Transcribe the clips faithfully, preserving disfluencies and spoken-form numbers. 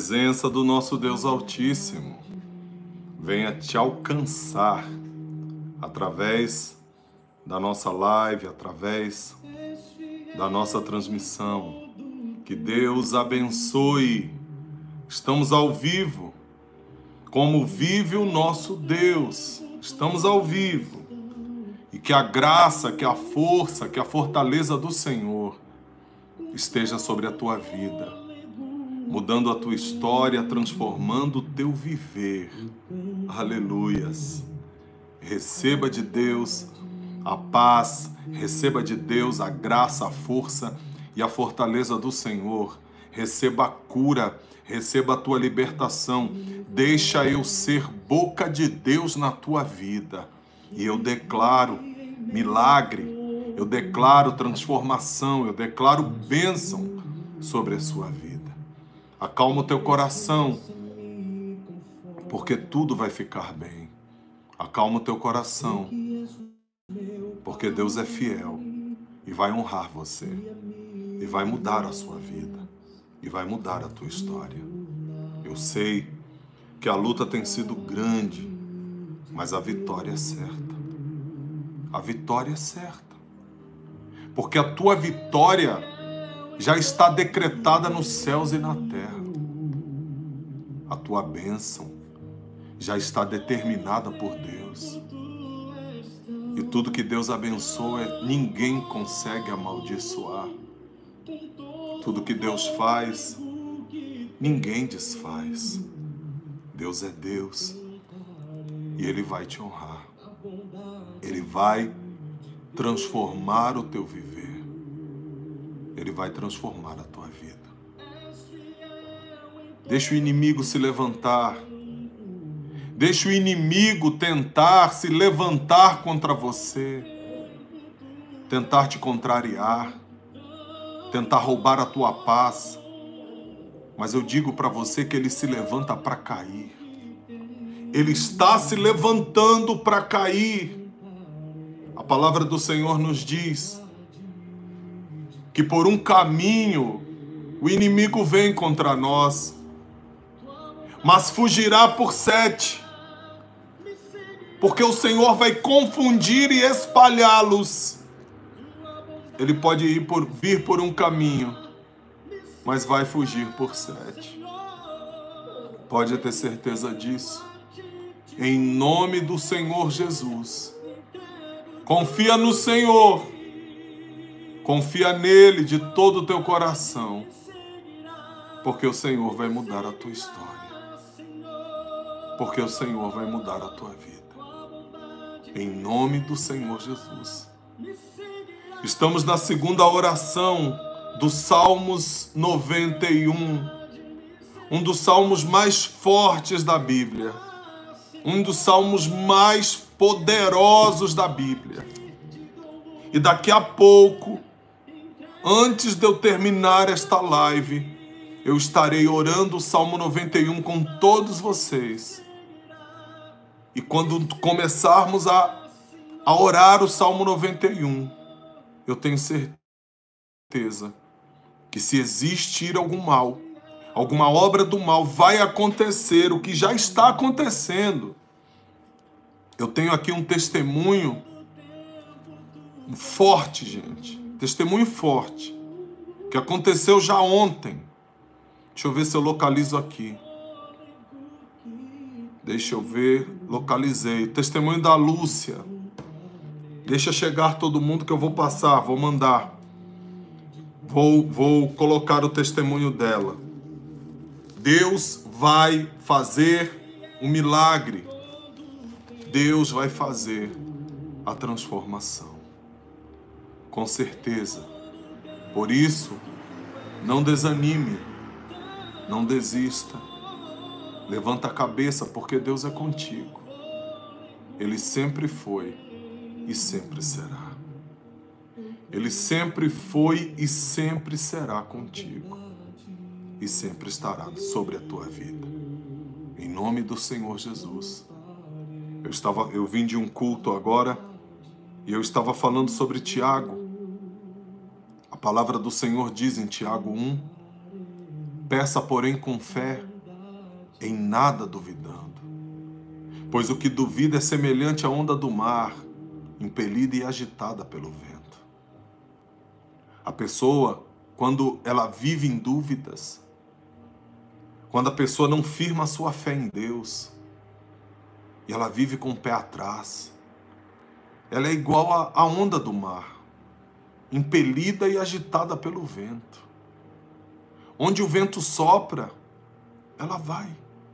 presença do nosso Deus Altíssimo venha te alcançar através da nossa live, através da nossa transmissão. Que Deus abençoe. Estamos ao vivo, como vive o nosso Deus. Estamos ao vivo. E que a graça, que a força, que a fortaleza do Senhor esteja sobre a tua vida, mudando a tua história, transformando o teu viver. Aleluias. Receba de Deus a paz, receba de Deus a graça, a força e a fortaleza do Senhor. Receba a cura, receba a tua libertação. Deixa eu ser boca de Deus na tua vida. E eu declaro milagre, eu declaro transformação, eu declaro bênção sobre a sua vida. Acalma o teu coração, porque tudo vai ficar bem. Acalma o teu coração, porque Deus é fiel e vai honrar você, e vai mudar a sua vida, e vai mudar a tua história. Eu sei que a luta tem sido grande, mas a vitória é certa. A vitória é certa, porque a tua vitória já está decretada nos céus e na terra. A tua bênção já está determinada por Deus. E tudo que Deus abençoa, ninguém consegue amaldiçoar. Tudo que Deus faz, ninguém desfaz. Deus é Deus e Ele vai te honrar. Ele vai transformar o teu viver. Ele vai transformar a tua vida. Deixa o inimigo se levantar. Deixa o inimigo tentar se levantar contra você. Tentar te contrariar. Tentar roubar a tua paz. Mas eu digo para você que ele se levanta para cair. Ele está se levantando para cair. A palavra do Senhor nos diz que por um caminho o inimigo vem contra nós, mas fugirá por sete, porque o Senhor vai confundir e espalhá-los. Ele pode ir por, vir por um caminho, mas vai fugir por sete. Pode ter certeza disso. Em nome do Senhor Jesus. Confia no Senhor. Confia nele de todo o teu coração, porque o Senhor vai mudar a tua história, porque o Senhor vai mudar a tua vida, em nome do Senhor Jesus. Estamos na segunda oração dos Salmos noventa e um, um dos salmos mais fortes da Bíblia, um dos salmos mais poderosos da Bíblia. E daqui a pouco, antes de eu terminar esta live, eu estarei orando o Salmo noventa e um com todos vocês. E quando começarmos a, a orar o Salmo noventa e um, eu tenho certeza que se existir algum mal, alguma obra do mal, vai acontecer, o que já está acontecendo. Eu tenho aqui um testemunho forte, gente. Testemunho forte, que aconteceu já ontem. Deixa eu ver se eu localizo aqui. Deixa eu ver, localizei. Testemunho da Lúcia. Deixa chegar todo mundo que eu vou passar, vou mandar. Vou, vou colocar o testemunho dela. Deus vai fazer um milagre. Deus vai fazer a transformação. Com certeza. Por isso, não desanime, não desista. Levanta a cabeça, porque Deus é contigo. Ele sempre foi e sempre será. Ele sempre foi e sempre será contigo. E sempre estará sobre a tua vida. Em nome do Senhor Jesus. Eu, estava, eu vim de um culto agora e eu estava falando sobre Tiago. A palavra do Senhor diz em Tiago um: peça, porém, com fé, em nada duvidando. Pois o que duvida é semelhante à onda do mar, impelida e agitada pelo vento. A pessoa, quando ela vive em dúvidas, quando a pessoa não firma a sua fé em Deus, e ela vive com o pé atrás, ela é igual à onda do mar, impelida e agitada pelo vento. Onde o vento sopra, ela vai.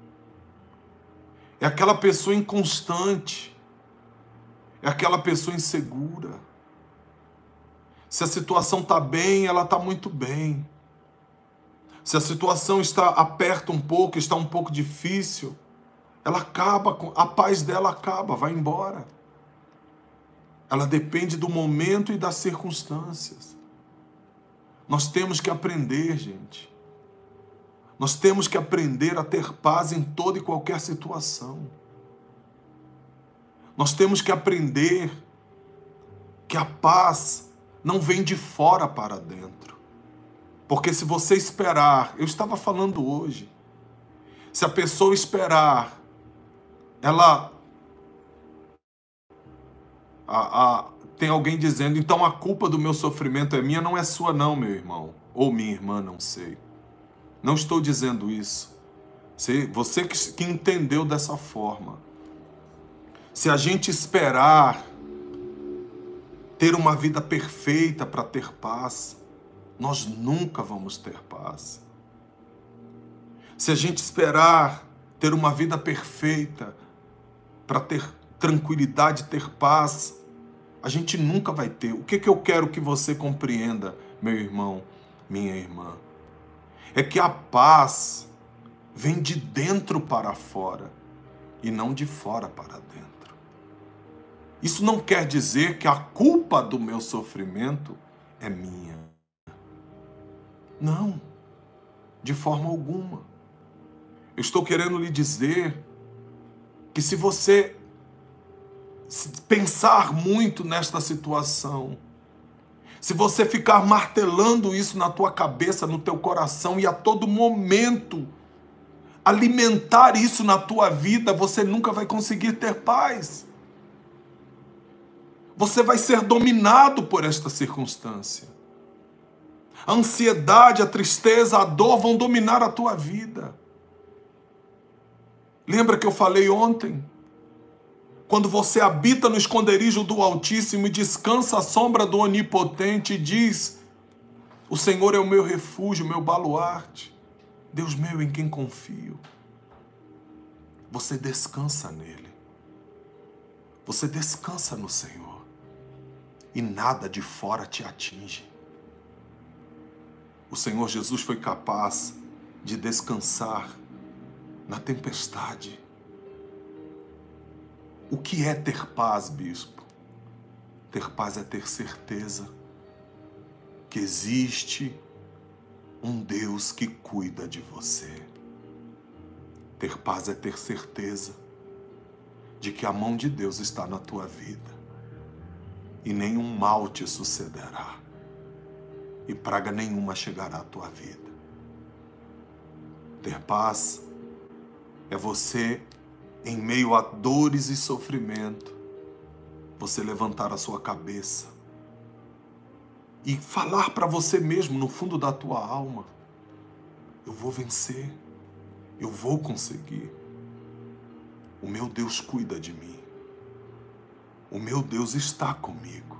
É aquela pessoa inconstante, é aquela pessoa insegura. Se a situação está bem, ela está muito bem. Se a situação está aperta um pouco, está um pouco difícil, ela acaba, a paz dela acaba, vai embora. Ela depende do momento e das circunstâncias. Nós temos que aprender, gente. Nós temos que aprender a ter paz em toda e qualquer situação. Nós temos que aprender que a paz não vem de fora para dentro. Porque se você esperar, eu estava falando hoje, se a pessoa esperar, ela... A, a, tem alguém dizendo, então a culpa do meu sofrimento é minha, não é sua não, meu irmão. Ou minha irmã, não sei. Não estou dizendo isso. Você que, que entendeu dessa forma. Se a gente esperar ter uma vida perfeita para ter paz, nós nunca vamos ter paz. Se a gente esperar ter uma vida perfeita para ter tranquilidade, ter paz, a gente nunca vai ter. O que, que eu quero que você compreenda, meu irmão, minha irmã? É que a paz vem de dentro para fora e não de fora para dentro. Isso não quer dizer que a culpa do meu sofrimento é minha. Não, de forma alguma. Eu estou querendo lhe dizer que se você pensar muito nesta situação, se você ficar martelando isso na tua cabeça, no teu coração e a todo momento alimentar isso na tua vida, você nunca vai conseguir ter paz. Você vai ser dominado por esta circunstância. A ansiedade, a tristeza, a dor vão dominar a tua vida. Lembra que eu falei ontem? Quando você habita no esconderijo do Altíssimo e descansa à sombra do Onipotente e diz, o Senhor é o meu refúgio, meu baluarte, Deus meu em quem confio. Você descansa nele. Você descansa no Senhor. E nada de fora te atinge. O Senhor Jesus foi capaz de descansar na tempestade. O que é ter paz, bispo? Ter paz é ter certeza que existe um Deus que cuida de você. Ter paz é ter certeza de que a mão de Deus está na tua vida e nenhum mal te sucederá e praga nenhuma chegará à tua vida. Ter paz é você, em meio a dores e sofrimento, você levantar a sua cabeça e falar para você mesmo, no fundo da tua alma, eu vou vencer, eu vou conseguir. O meu Deus cuida de mim. O meu Deus está comigo.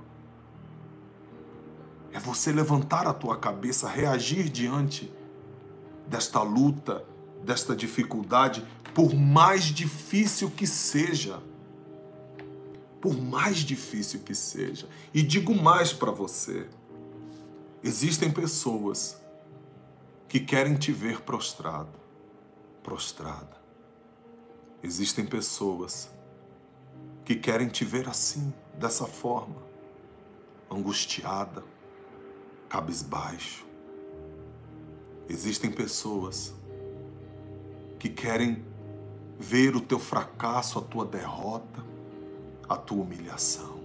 É você levantar a tua cabeça, reagir diante desta luta, desta dificuldade, por mais difícil que seja. Por mais difícil que seja. E digo mais para você. Existem pessoas que querem te ver prostrado, prostrada. Existem pessoas que querem te ver assim, dessa forma, angustiada, cabisbaixo. Existem pessoas que querem ver o teu fracasso, a tua derrota, a tua humilhação.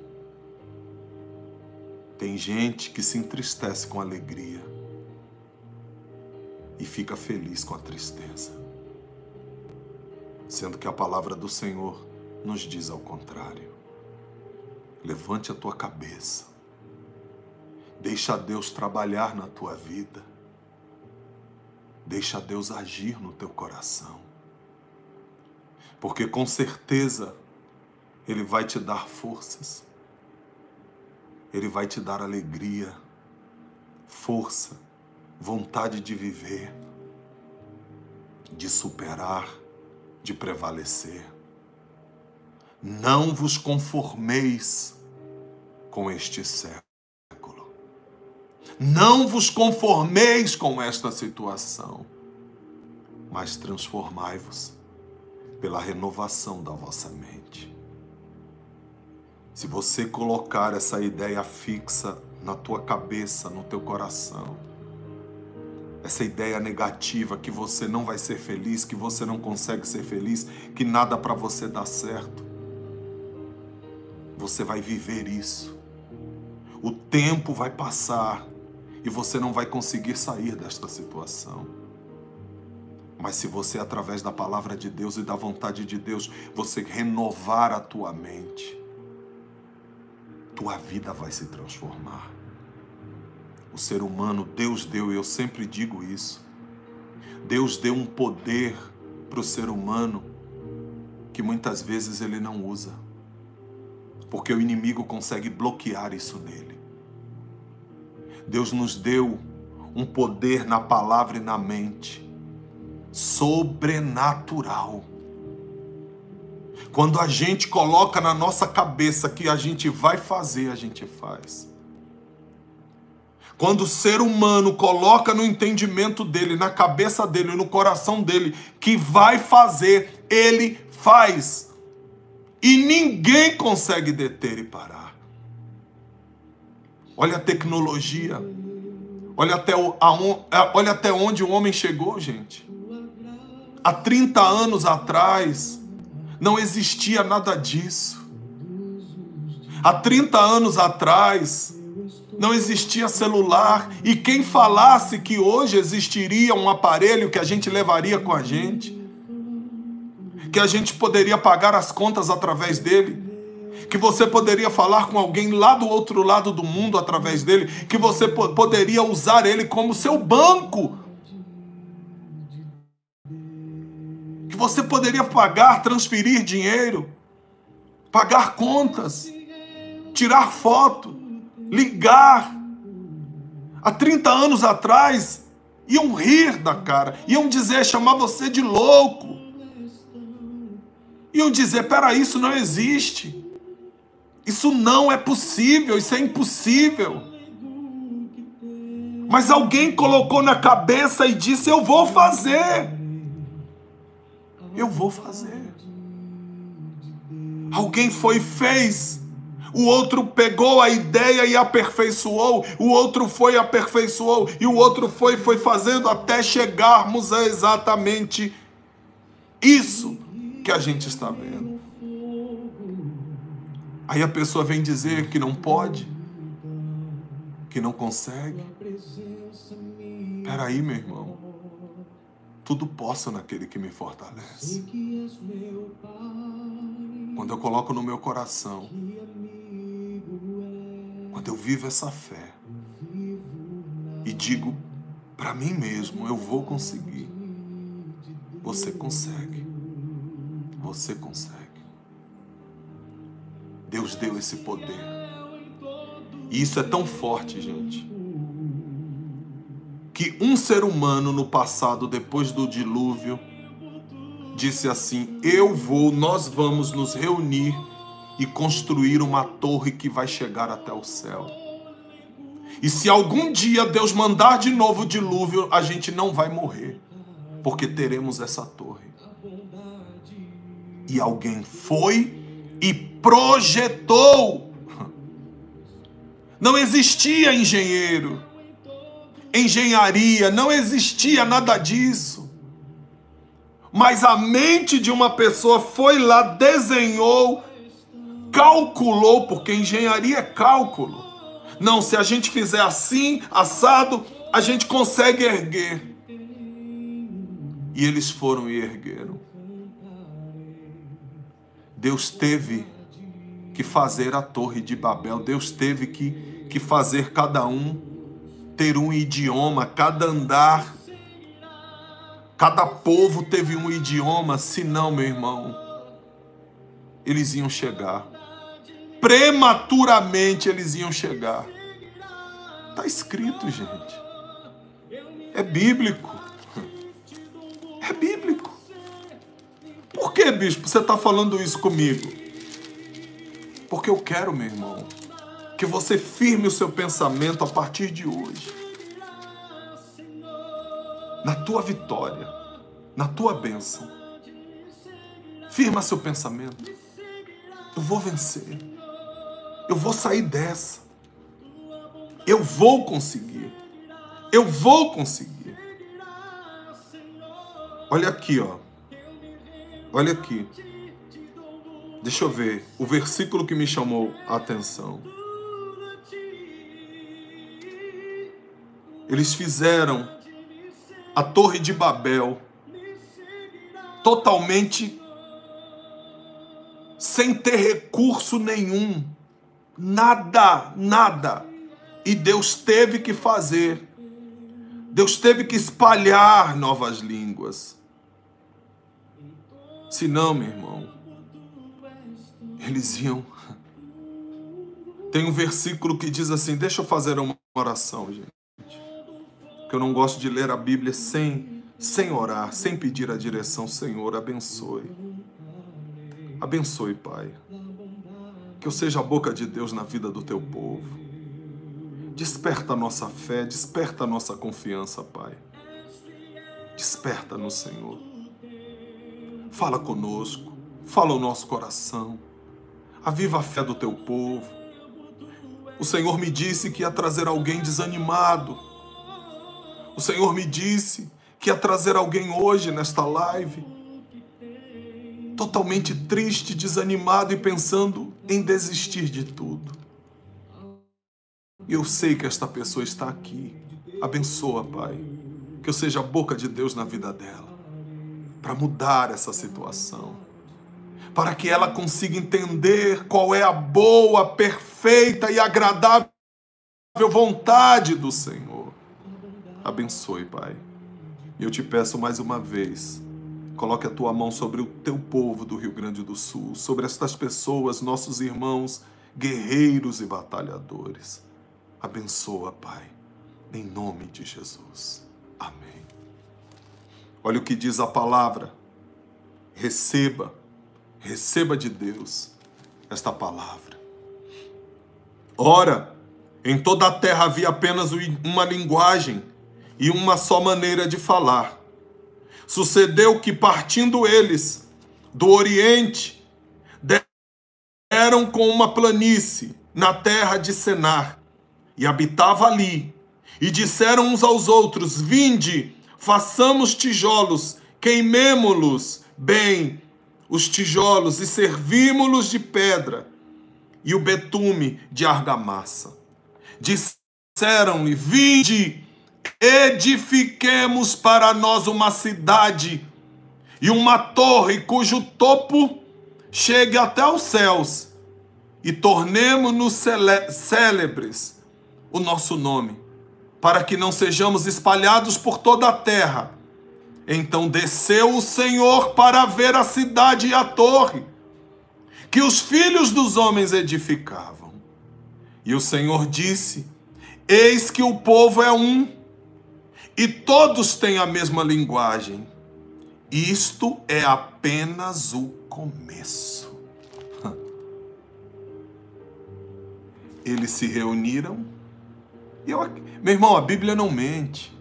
Tem gente que se entristece com alegria e fica feliz com a tristeza. sendo que a palavra do Senhor nos diz ao contrário. Levante a tua cabeça. Deixa Deus trabalhar na tua vida. Deixa Deus agir no teu coração. Porque com certeza Ele vai te dar forças. Ele vai te dar alegria, força, vontade de viver, de superar, de prevalecer. Não vos conformeis com este século. Não vos conformeis com esta situação, mas transformai-vos pela renovação da vossa mente. Se você colocar essa ideia fixa na tua cabeça, no teu coração, essa ideia negativa que você não vai ser feliz, que você não consegue ser feliz, que nada para você dá certo, você vai viver isso. O tempo vai passar e você não vai conseguir sair desta situação. Mas se você, através da palavra de Deus e da vontade de Deus, você renovar a tua mente, tua vida vai se transformar. O ser humano, Deus deu, e eu sempre digo isso, Deus deu um poder para o ser humano que muitas vezes ele não usa, porque o inimigo consegue bloquear isso nele. Deus nos deu um poder na palavra e na mente, sobrenatural. Quando a gente coloca na nossa cabeça que a gente vai fazer, a gente faz. Quando o ser humano coloca no entendimento dele, na cabeça dele, no coração dele, que vai fazer, ele faz. E ninguém consegue deter e parar. Olha a tecnologia. Olha até, o, a, olha até onde o homem chegou, gente. Há trinta anos atrás, não existia nada disso. Há trinta anos atrás, não existia celular. E quem falasse que hoje existiria um aparelho que a gente levaria com a gente, que a gente poderia pagar as contas através dele, que você poderia falar com alguém lá do outro lado do mundo através dele, que você po- poderia usar ele como seu banco, que você poderia pagar, transferir dinheiro, pagar contas, tirar foto, ligar. Há trinta anos atrás, iam rir da cara, iam dizer, chamar você de louco, iam dizer, peraí, isso não existe. Isso não é possível, isso é impossível. Mas alguém colocou na cabeça e disse, eu vou fazer. Eu vou fazer. Alguém foi e fez. O outro pegou a ideia e aperfeiçoou. O outro foi e aperfeiçoou. E o outro foi e foi fazendo até chegarmos a exatamente isso que a gente está vendo. Aí a pessoa vem dizer que não pode, que não consegue. Peraí, meu irmão. Tudo posso naquele que me fortalece. Quando eu coloco no meu coração, quando eu vivo essa fé e digo para mim mesmo, eu vou conseguir. Você consegue. Você consegue. Deus deu esse poder. E isso é tão forte, gente, que um ser humano no passado, depois do dilúvio, disse assim, eu vou, nós vamos nos reunir e construir uma torre que vai chegar até o céu. E se algum dia Deus mandar de novo o dilúvio, a gente não vai morrer, porque teremos essa torre. E alguém foi e projetou. Não existia engenheiro, engenharia, não existia nada disso. Mas a mente de uma pessoa foi lá, desenhou, calculou, porque engenharia é cálculo. Não, se a gente fizer assim, assado, a gente consegue erguer. E eles foram e ergueram. Deus teve que fazer a Torre de Babel. Deus teve que, que fazer cada um ter um idioma, cada andar, cada povo teve um idioma, senão, meu irmão, eles iam chegar. Prematuramente eles iam chegar. Está escrito, gente. É bíblico. É bíblico. Por que, bispo, você está falando isso comigo? Porque eu quero, meu irmão, que você firme o seu pensamento a partir de hoje. Na tua vitória, na tua bênção. Firma seu pensamento. Eu vou vencer. Eu vou sair dessa. Eu vou conseguir. Eu vou conseguir. Olha aqui, ó. Olha aqui. Deixa eu ver o versículo que me chamou a atenção. Eles fizeram a Torre de Babel totalmente sem ter recurso nenhum. Nada, nada. E Deus teve que fazer. Deus teve que espalhar novas línguas. Senão, meu irmão, eles iam... Tem um versículo que diz assim, deixa eu fazer uma oração, gente. Que eu não gosto de ler a Bíblia sem, sem orar, sem pedir a direção. Senhor, abençoe. Abençoe, Pai. Que eu seja a boca de Deus na vida do teu povo. Desperta a nossa fé, desperta a nossa confiança, Pai. Desperta no Senhor. Fala conosco, fala o nosso coração. Aviva a fé do teu povo. O Senhor me disse que ia trazer alguém desanimado. O Senhor me disse que ia trazer alguém hoje nesta live totalmente triste, desanimado e pensando em desistir de tudo. E eu sei que esta pessoa está aqui. Abençoa, Pai, que eu seja a boca de Deus na vida dela, para mudar essa situação, para que ela consiga entender qual é a boa, perfeita e agradável vontade do Senhor. Abençoe, Pai. E eu te peço mais uma vez, coloque a tua mão sobre o teu povo do Rio Grande do Sul, sobre estas pessoas, nossos irmãos, guerreiros e batalhadores. Abençoa, Pai, em nome de Jesus. Amém. Olha o que diz a palavra. Receba, receba de Deus esta palavra. Ora, em toda a terra havia apenas uma linguagem e uma só maneira de falar. Sucedeu que, partindo eles do Oriente, deram com uma planície na terra de Senar, e habitava ali. E disseram uns aos outros, vinde, façamos tijolos, queimemo-los bem os tijolos e servímo-los de pedra e o betume de argamassa. Disseram-lhe, vinde, edifiquemos para nós uma cidade e uma torre cujo topo chegue até os céus e tornemo-nos célebres o nosso nome, para que não sejamos espalhados por toda a terra. Então desceu o Senhor para ver a cidade e a torre, que os filhos dos homens edificavam. E o Senhor disse, eis que o povo é um, e todos têm a mesma linguagem. Isto é apenas o começo. Eles se reuniram. E eu, meu irmão, a Bíblia não mente.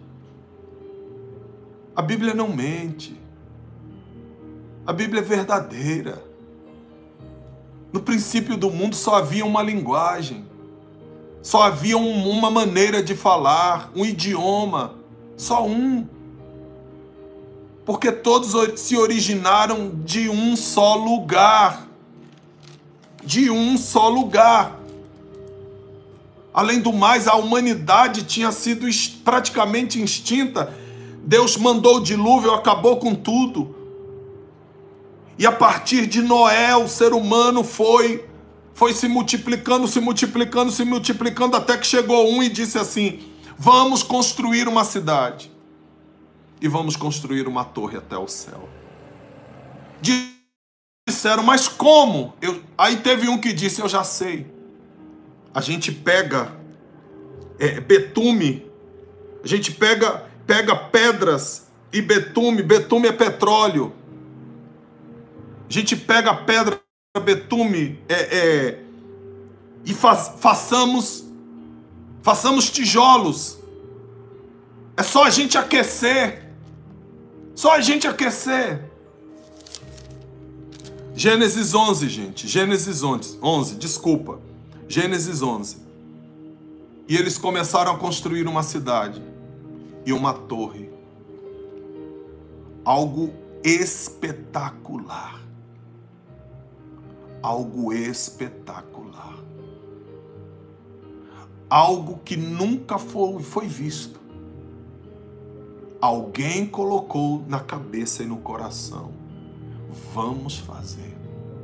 A Bíblia não mente. A Bíblia é verdadeira. No princípio do mundo só havia uma linguagem. Só havia um, uma maneira de falar, um idioma. Só um. Porque todos se originaram de um só lugar. De um só lugar. Além do mais, a humanidade tinha sido praticamente extinta. Deus mandou o dilúvio, acabou com tudo. E a partir de Noé, o ser humano foi, foi se multiplicando, se multiplicando, se multiplicando, até que chegou um e disse assim: vamos construir uma cidade. E vamos construir uma torre até o céu. Disseram, mas como? Eu... Aí teve um que disse, eu já sei. A gente pega é, betume, a gente pega, pega pedras e betume, betume é petróleo. A gente pega pedra, betume é, é, e faz, façamos, façamos tijolos. É só a gente aquecer. Só a gente aquecer. Gênesis onze, gente. Gênesis onze, desculpa. Gênesis onze. E eles começaram a construir uma cidade e uma torre. Algo espetacular. Algo espetacular. Algo que nunca foi, foi visto. Alguém colocou na cabeça e no coração. Vamos fazer.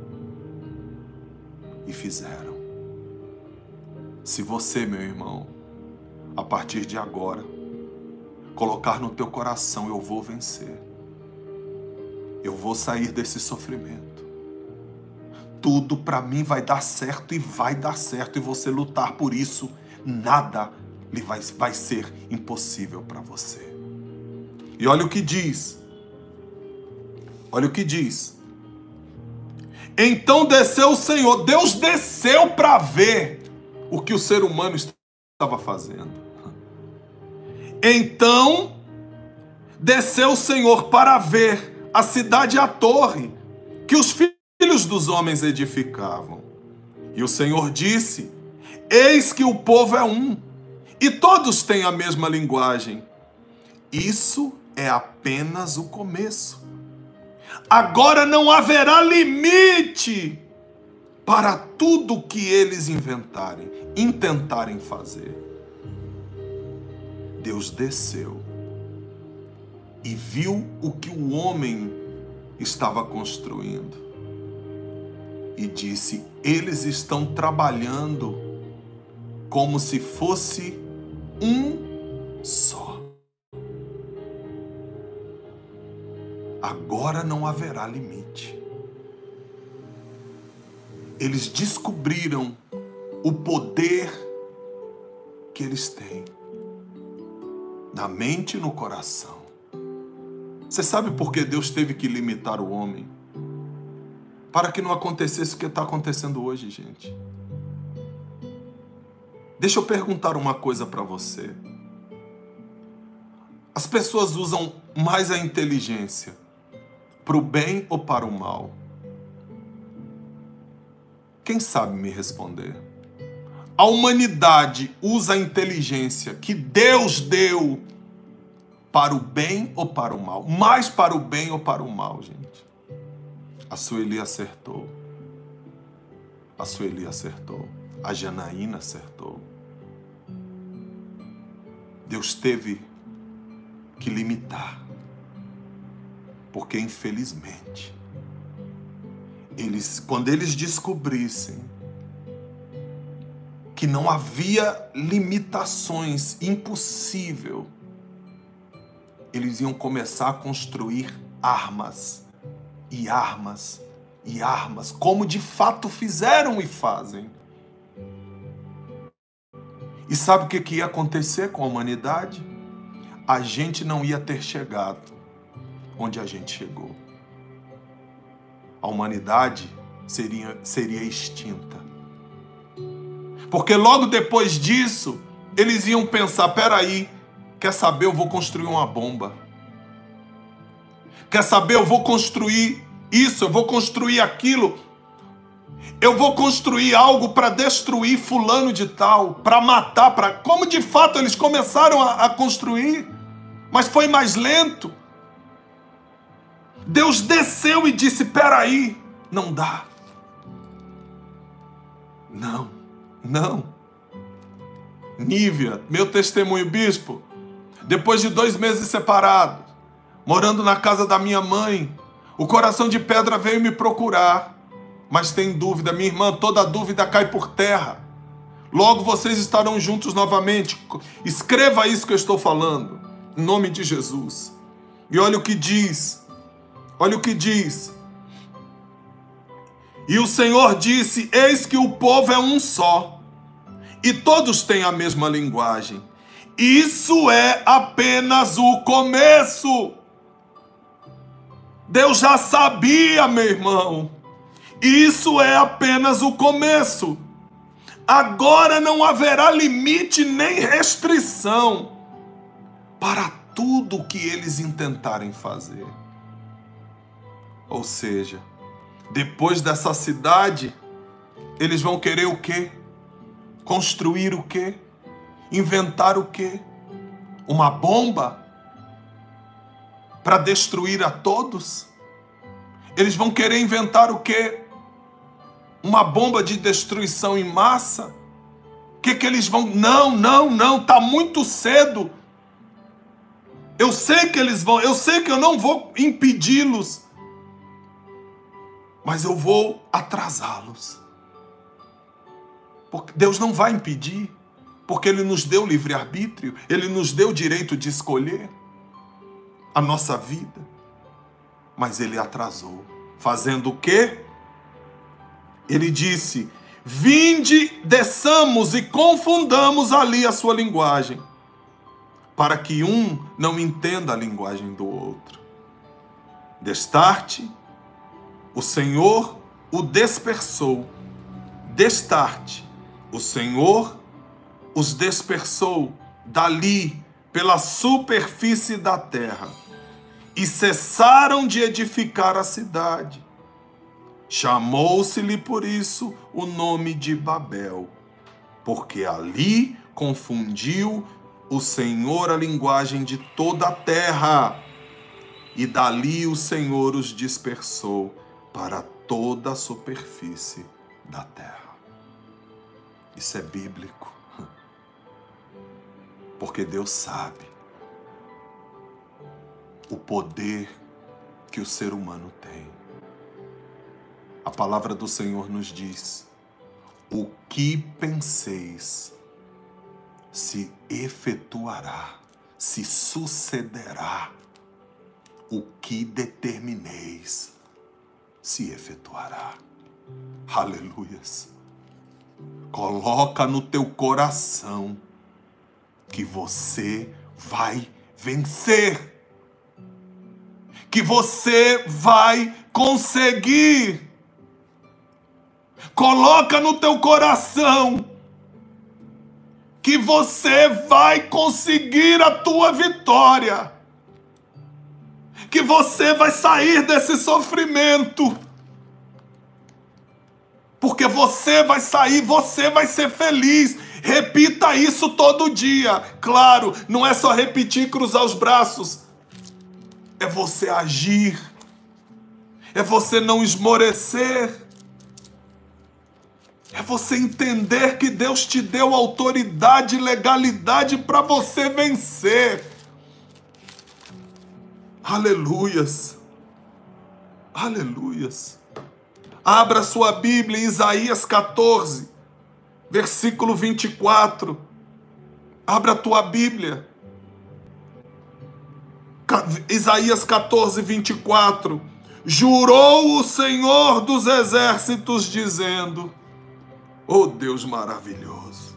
E fizeram. Se você, meu irmão, a partir de agora, colocar no teu coração, eu vou vencer. Eu vou sair desse sofrimento. Tudo para mim vai dar certo e vai dar certo. E você lutar por isso, nada vai, vai ser impossível para você. E olha o que diz. Olha o que diz. Então desceu o Senhor. Deus desceu para ver o que o ser humano estava fazendo. Então desceu o Senhor para ver a cidade e a torre que os filhos dos homens edificavam. E o Senhor disse: eis que o povo é um, e todos têm a mesma linguagem. Isso é apenas o começo. Agora não haverá limite para tudo que eles inventarem, intentarem fazer. Deus desceu e viu o que o homem estava construindo. E disse, eles estão trabalhando como se fosse um só. Agora não haverá limite. Eles descobriram o poder que eles têm na mente e no coração. Você sabe por que Deus teve que limitar o homem? Para que não acontecesse o que está acontecendo hoje, gente. Deixa eu perguntar uma coisa para você. As pessoas usam mais a inteligência para o bem ou para o mal? Quem sabe me responder? A humanidade usa a inteligência que Deus deu para o bem ou para o mal? Mais para o bem ou para o mal, gente? A Sueli acertou. A Sueli acertou. A Janaína acertou. Deus teve que limitar. Porque, infelizmente, eles, quando eles descobrissem que não havia limitações, impossível, eles iam começar a construir armas, e armas, e armas, como de fato fizeram e fazem. E sabe o que, que ia acontecer com a humanidade? A gente não ia ter chegado onde a gente chegou. A humanidade seria, seria extinta. Porque logo depois disso, eles iam pensar, peraí, quer saber, eu vou construir uma bomba. Quer saber, eu vou construir isso, eu vou construir aquilo. Eu vou construir algo para destruir fulano de tal, para matar, para... Como de fato eles começaram a, a construir, mas foi mais lento. Deus desceu e disse, peraí, não dá. Não, não. Nívia, meu testemunho, bispo, depois de dois meses separados, morando na casa da minha mãe, O coração de pedra veio me procurar, mas tem dúvida. Minha irmã, toda dúvida cai por terra. Logo vocês estarão juntos novamente. Escreva isso que eu estou falando, em nome de Jesus. E olha o que diz, olha o que diz. E o Senhor disse, eis que o povo é um só, e todos têm a mesma linguagem. Isso é apenas o começo. Deus já sabia, meu irmão. Isso é apenas o começo. Agora não haverá limite nem restrição para tudo o que eles intentarem fazer. Ou seja, depois dessa cidade, eles vão querer o quê? Construir o quê? Inventar o quê? Uma bomba para destruir a todos? Eles vão querer inventar o quê? Uma bomba de destruição em massa? O que que eles vão... Não, não, não, tá muito cedo. Eu sei que eles vão, eu sei que eu não vou impedi-los, mas eu vou atrasá-los. Porque Deus não vai impedir, porque Ele nos deu livre-arbítrio, Ele nos deu o direito de escolher a nossa vida. Mas Ele atrasou. Fazendo o quê? Ele disse, vinde, desçamos e confundamos ali a sua linguagem, para que um não entenda a linguagem do outro. Destarte, o Senhor o dispersou. Destarte, o Senhor os dispersou dali pela superfície da terra e cessaram de edificar a cidade. Chamou-se-lhe por isso o nome de Babel, porque ali confundiu o Senhor a linguagem de toda a terra, e dali o Senhor os dispersou para toda a superfície da terra. Isso é bíblico, porque Deus sabe o poder que o ser humano tem. A palavra do Senhor nos diz, o que penseis se efetuará, se sucederá. O que determineis se efetuará. Aleluias. Coloca no teu coração que você vai vencer. Que você vai conseguir. Coloca no teu coração que você vai conseguir a tua vitória. Que você vai sair desse sofrimento. Porque você vai sair, você vai ser feliz. Repita isso todo dia. Claro, não é só repetir e cruzar os braços. É você agir. É você não esmorecer. É você entender que Deus te deu autoridade e legalidade para você vencer. Aleluias. Aleluias. Abra sua Bíblia em Isaías catorze, versículo vinte e quatro. Abra a tua Bíblia. Isaías catorze, vinte e quatro. Jurou o Senhor dos exércitos, dizendo... Oh, Deus maravilhoso.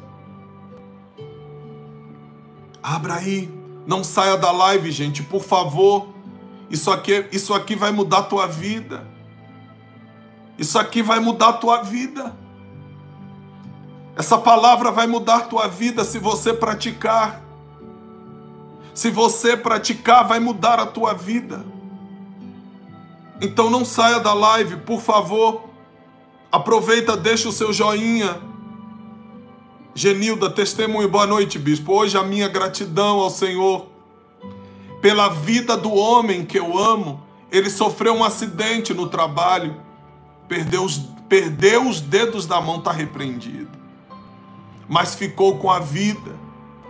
Abra aí. Não saia da live, gente, por favor. Isso aqui, isso aqui vai mudar a tua vida. Isso aqui vai mudar a tua vida. Essa palavra vai mudar a tua vida se você praticar. Se você praticar, vai mudar a tua vida. Então não saia da live, por favor. Aproveita, deixa o seu joinha. Genilda, testemunho, boa noite, bispo. Hoje a minha gratidão ao Senhor pela vida do homem que eu amo. Ele sofreu um acidente no trabalho, perdeu os, perdeu os dedos da mão, está repreendido, mas ficou com a vida.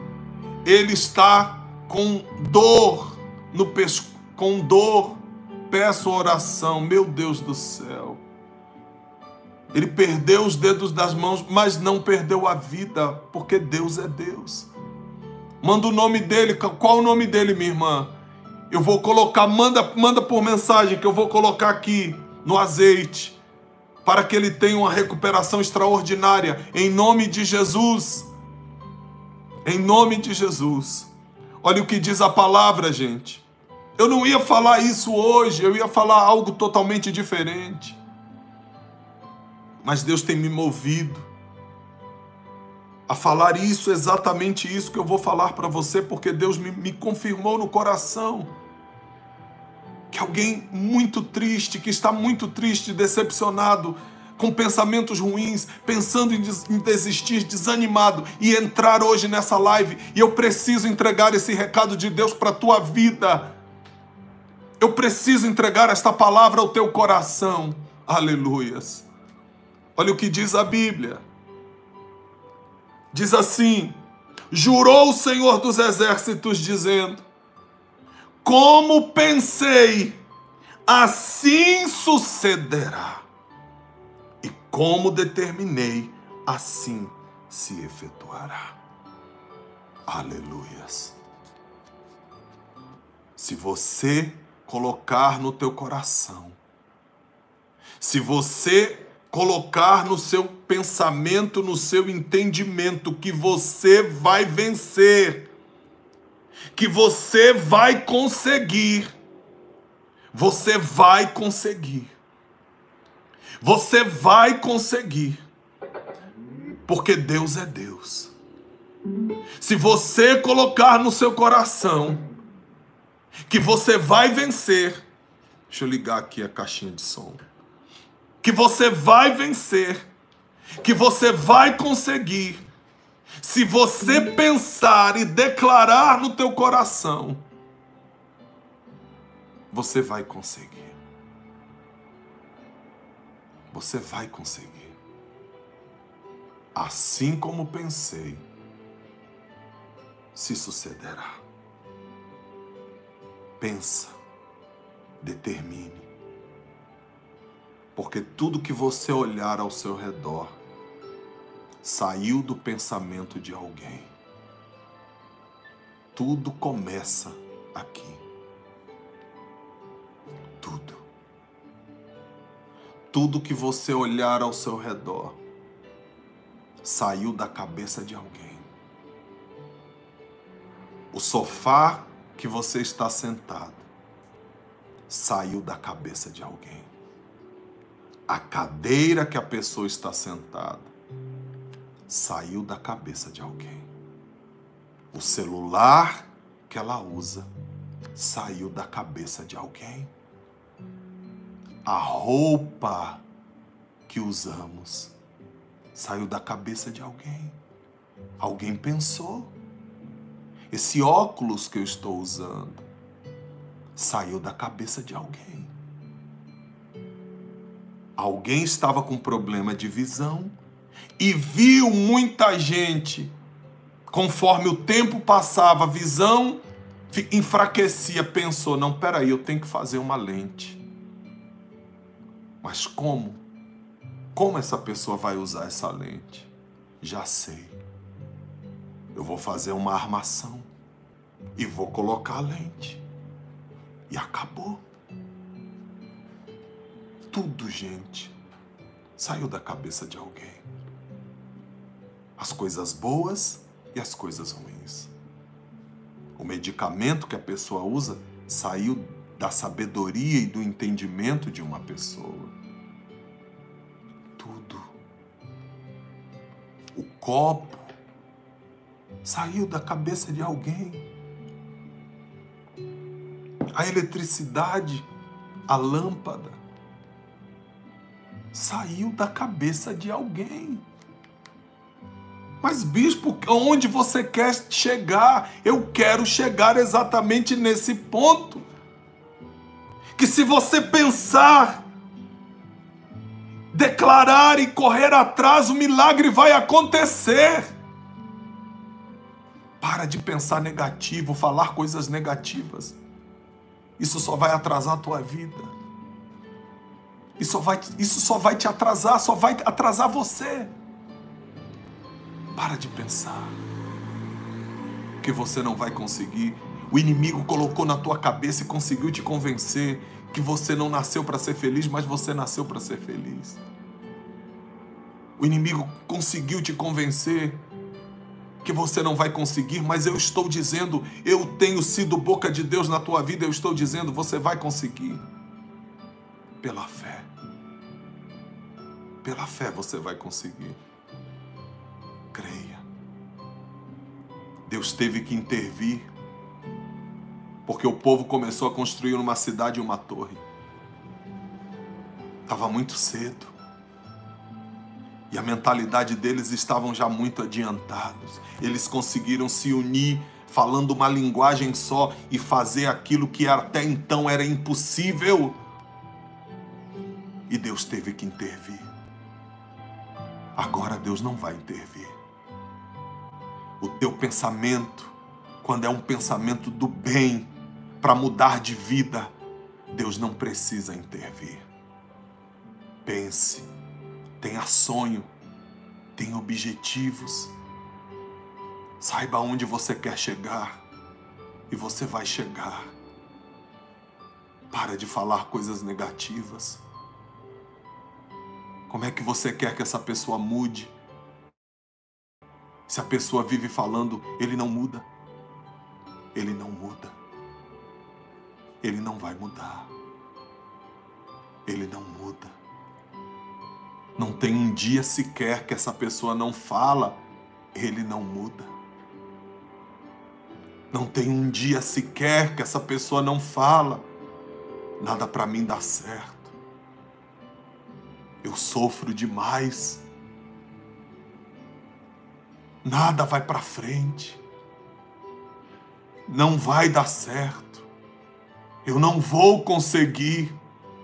Ele está com dor no pescoço, com dor peço oração, meu Deus do céu. Ele perdeu os dedos das mãos, mas não perdeu a vida, porque Deus é Deus. Manda o nome dele. Qual o nome dele, minha irmã? Eu vou colocar, manda, manda por mensagem que eu vou colocar aqui no azeite, para que ele tenha uma recuperação extraordinária, em nome de Jesus. Em nome de Jesus. Olha o que diz a palavra, gente. Eu não ia falar isso hoje, eu ia falar algo totalmente diferente. Mas Deus tem me movido a falar isso, exatamente isso que eu vou falar para você, porque Deus me, me confirmou no coração que alguém muito triste, que está muito triste, decepcionado, com pensamentos ruins, pensando em, des, em desistir, desanimado, e entrar hoje nessa live, e eu preciso entregar esse recado de Deus para a tua vida. Eu preciso entregar esta palavra ao teu coração. Aleluias. Olha o que diz a Bíblia. Diz assim: jurou o Senhor dos Exércitos, dizendo: como pensei, assim sucederá. E como determinei, assim se efetuará. Aleluias. Se você colocar no teu coração, se você colocar no seu pensamento, no seu entendimento, que você vai vencer, que você vai conseguir, você vai conseguir, você vai conseguir, porque Deus é Deus. Se você colocar no seu coração que você vai vencer, deixa eu ligar aqui a caixinha de som, que você vai vencer, que você vai conseguir, se você pensar e declarar no teu coração, você vai conseguir. Você vai conseguir. Assim como pensei, se sucederá. Pensa, determine. Porque tudo que você olhar ao seu redor saiu do pensamento de alguém. Tudo começa aqui. Tudo. Tudo que você olhar ao seu redor saiu da cabeça de alguém. O sofá que você está sentado saiu da cabeça de alguém. A cadeira que a pessoa está sentada saiu da cabeça de alguém. O celular que ela usa saiu da cabeça de alguém. A roupa que usamos saiu da cabeça de alguém. Alguém pensou. Esse óculos que eu estou usando saiu da cabeça de alguém. Alguém estava com problema de visão e viu muita gente. Conforme o tempo passava, a visão enfraquecia. Pensou, não, peraí, eu tenho que fazer uma lente. Mas como? Como essa pessoa vai usar essa lente? Já sei. Eu vou fazer uma armação e vou colocar a lente. E acabou. Tudo, gente, saiu da cabeça de alguém. As coisas boas e as coisas ruins. O medicamento que a pessoa usa saiu da sabedoria e do entendimento de uma pessoa. Tudo. O copo saiu da cabeça de alguém. A eletricidade, a lâmpada, saiu da cabeça de alguém. Mas, bispo, onde você quer chegar? Eu quero chegar exatamente nesse ponto. Que se você pensar, declarar e correr atrás, o milagre vai acontecer. Para de pensar negativo, falar coisas negativas. Isso só vai atrasar a tua vida. Isso só vai, isso só vai te atrasar, só vai atrasar você. Para de pensar que você não vai conseguir. O inimigo colocou na tua cabeça e conseguiu te convencer que você não nasceu para ser feliz, mas você nasceu para ser feliz. O inimigo conseguiu te convencer que você não vai conseguir, mas eu estou dizendo, eu tenho sido boca de Deus na tua vida, eu estou dizendo, você vai conseguir. Pela fé. Pela fé você vai conseguir. Creia. Deus teve que intervir, porque o povo começou a construir uma cidade e uma torre. Estava muito cedo. E a mentalidade deles estavam já muito adiantados. Eles conseguiram se unir, falando uma linguagem só e fazer aquilo que até então era impossível. E Deus teve que intervir. Agora Deus não vai intervir. O teu pensamento, quando é um pensamento do bem, para mudar de vida, Deus não precisa intervir. Pense. Tenha sonho, tenha objetivos, saiba onde você quer chegar e você vai chegar. Para de falar coisas negativas. Como é que você quer que essa pessoa mude? Se a pessoa vive falando, ele não muda. Ele não muda. Ele não vai mudar. Ele não muda. Não tem um dia sequer que essa pessoa não fala, ele não muda. Não tem um dia sequer que essa pessoa não fala, nada para mim dá certo. Eu sofro demais. Nada vai para frente. Não vai dar certo. Eu não vou conseguir.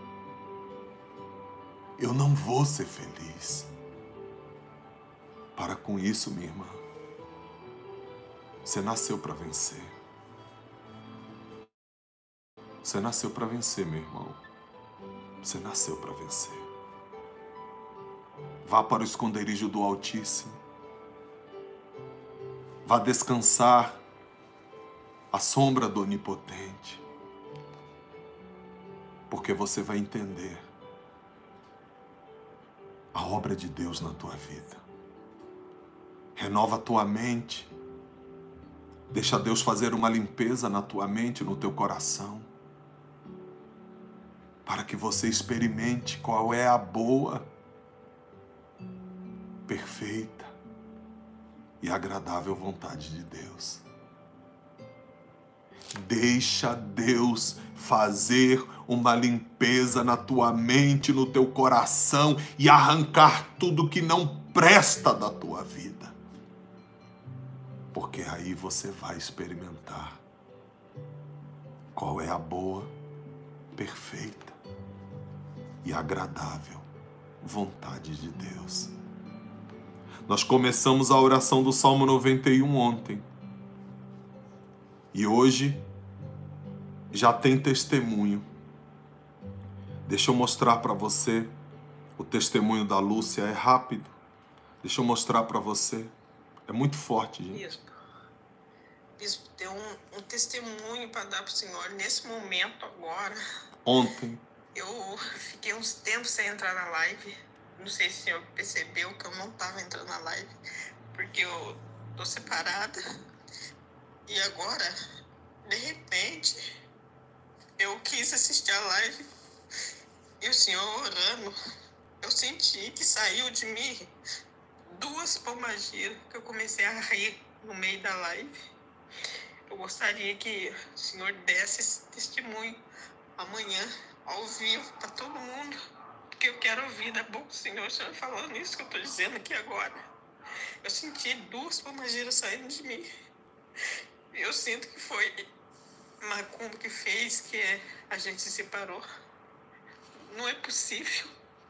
Eu não vou ser feliz. Para com isso, minha irmã. Você nasceu para vencer. Você nasceu para vencer, meu irmão. Você nasceu para vencer. Vá para o esconderijo do Altíssimo. Vá descansar à sombra do Onipotente. Porque você vai entender a obra de Deus na tua vida. Renova a tua mente. Deixa Deus fazer uma limpeza na tua mente, no teu coração. Para que você experimente qual é a boa, perfeita e agradável vontade de Deus. Deixa Deus fazer uma limpeza na tua mente, no teu coração e arrancar tudo que não presta da tua vida. Porque aí você vai experimentar qual é a boa, perfeita e agradável vontade de Deus. Nós começamos a oração do Salmo noventa e um ontem. E hoje já tem testemunho. Deixa eu mostrar para você o testemunho da Lúcia. É rápido. Deixa eu mostrar para você. É muito forte, gente. Bispo, Bispo, tem um, um testemunho para dar para o senhor nesse momento agora. Ontem. Eu fiquei uns tempos sem entrar na live. Não sei se o senhor percebeu que eu não estava entrando na live, porque eu tô separada. E agora, de repente, eu quis assistir a live e o senhor orando, eu senti que saiu de mim duas pombagiras, que eu comecei a rir no meio da live. Eu gostaria que o senhor desse esse testemunho amanhã, ao vivo, para todo mundo, porque eu quero ouvir da boca do senhor, o senhor falando isso que eu estou dizendo aqui agora. Eu senti duas pombagiras saindo de mim. Eu sinto que foi macumba que fez, que a gente se separou. Não é possível.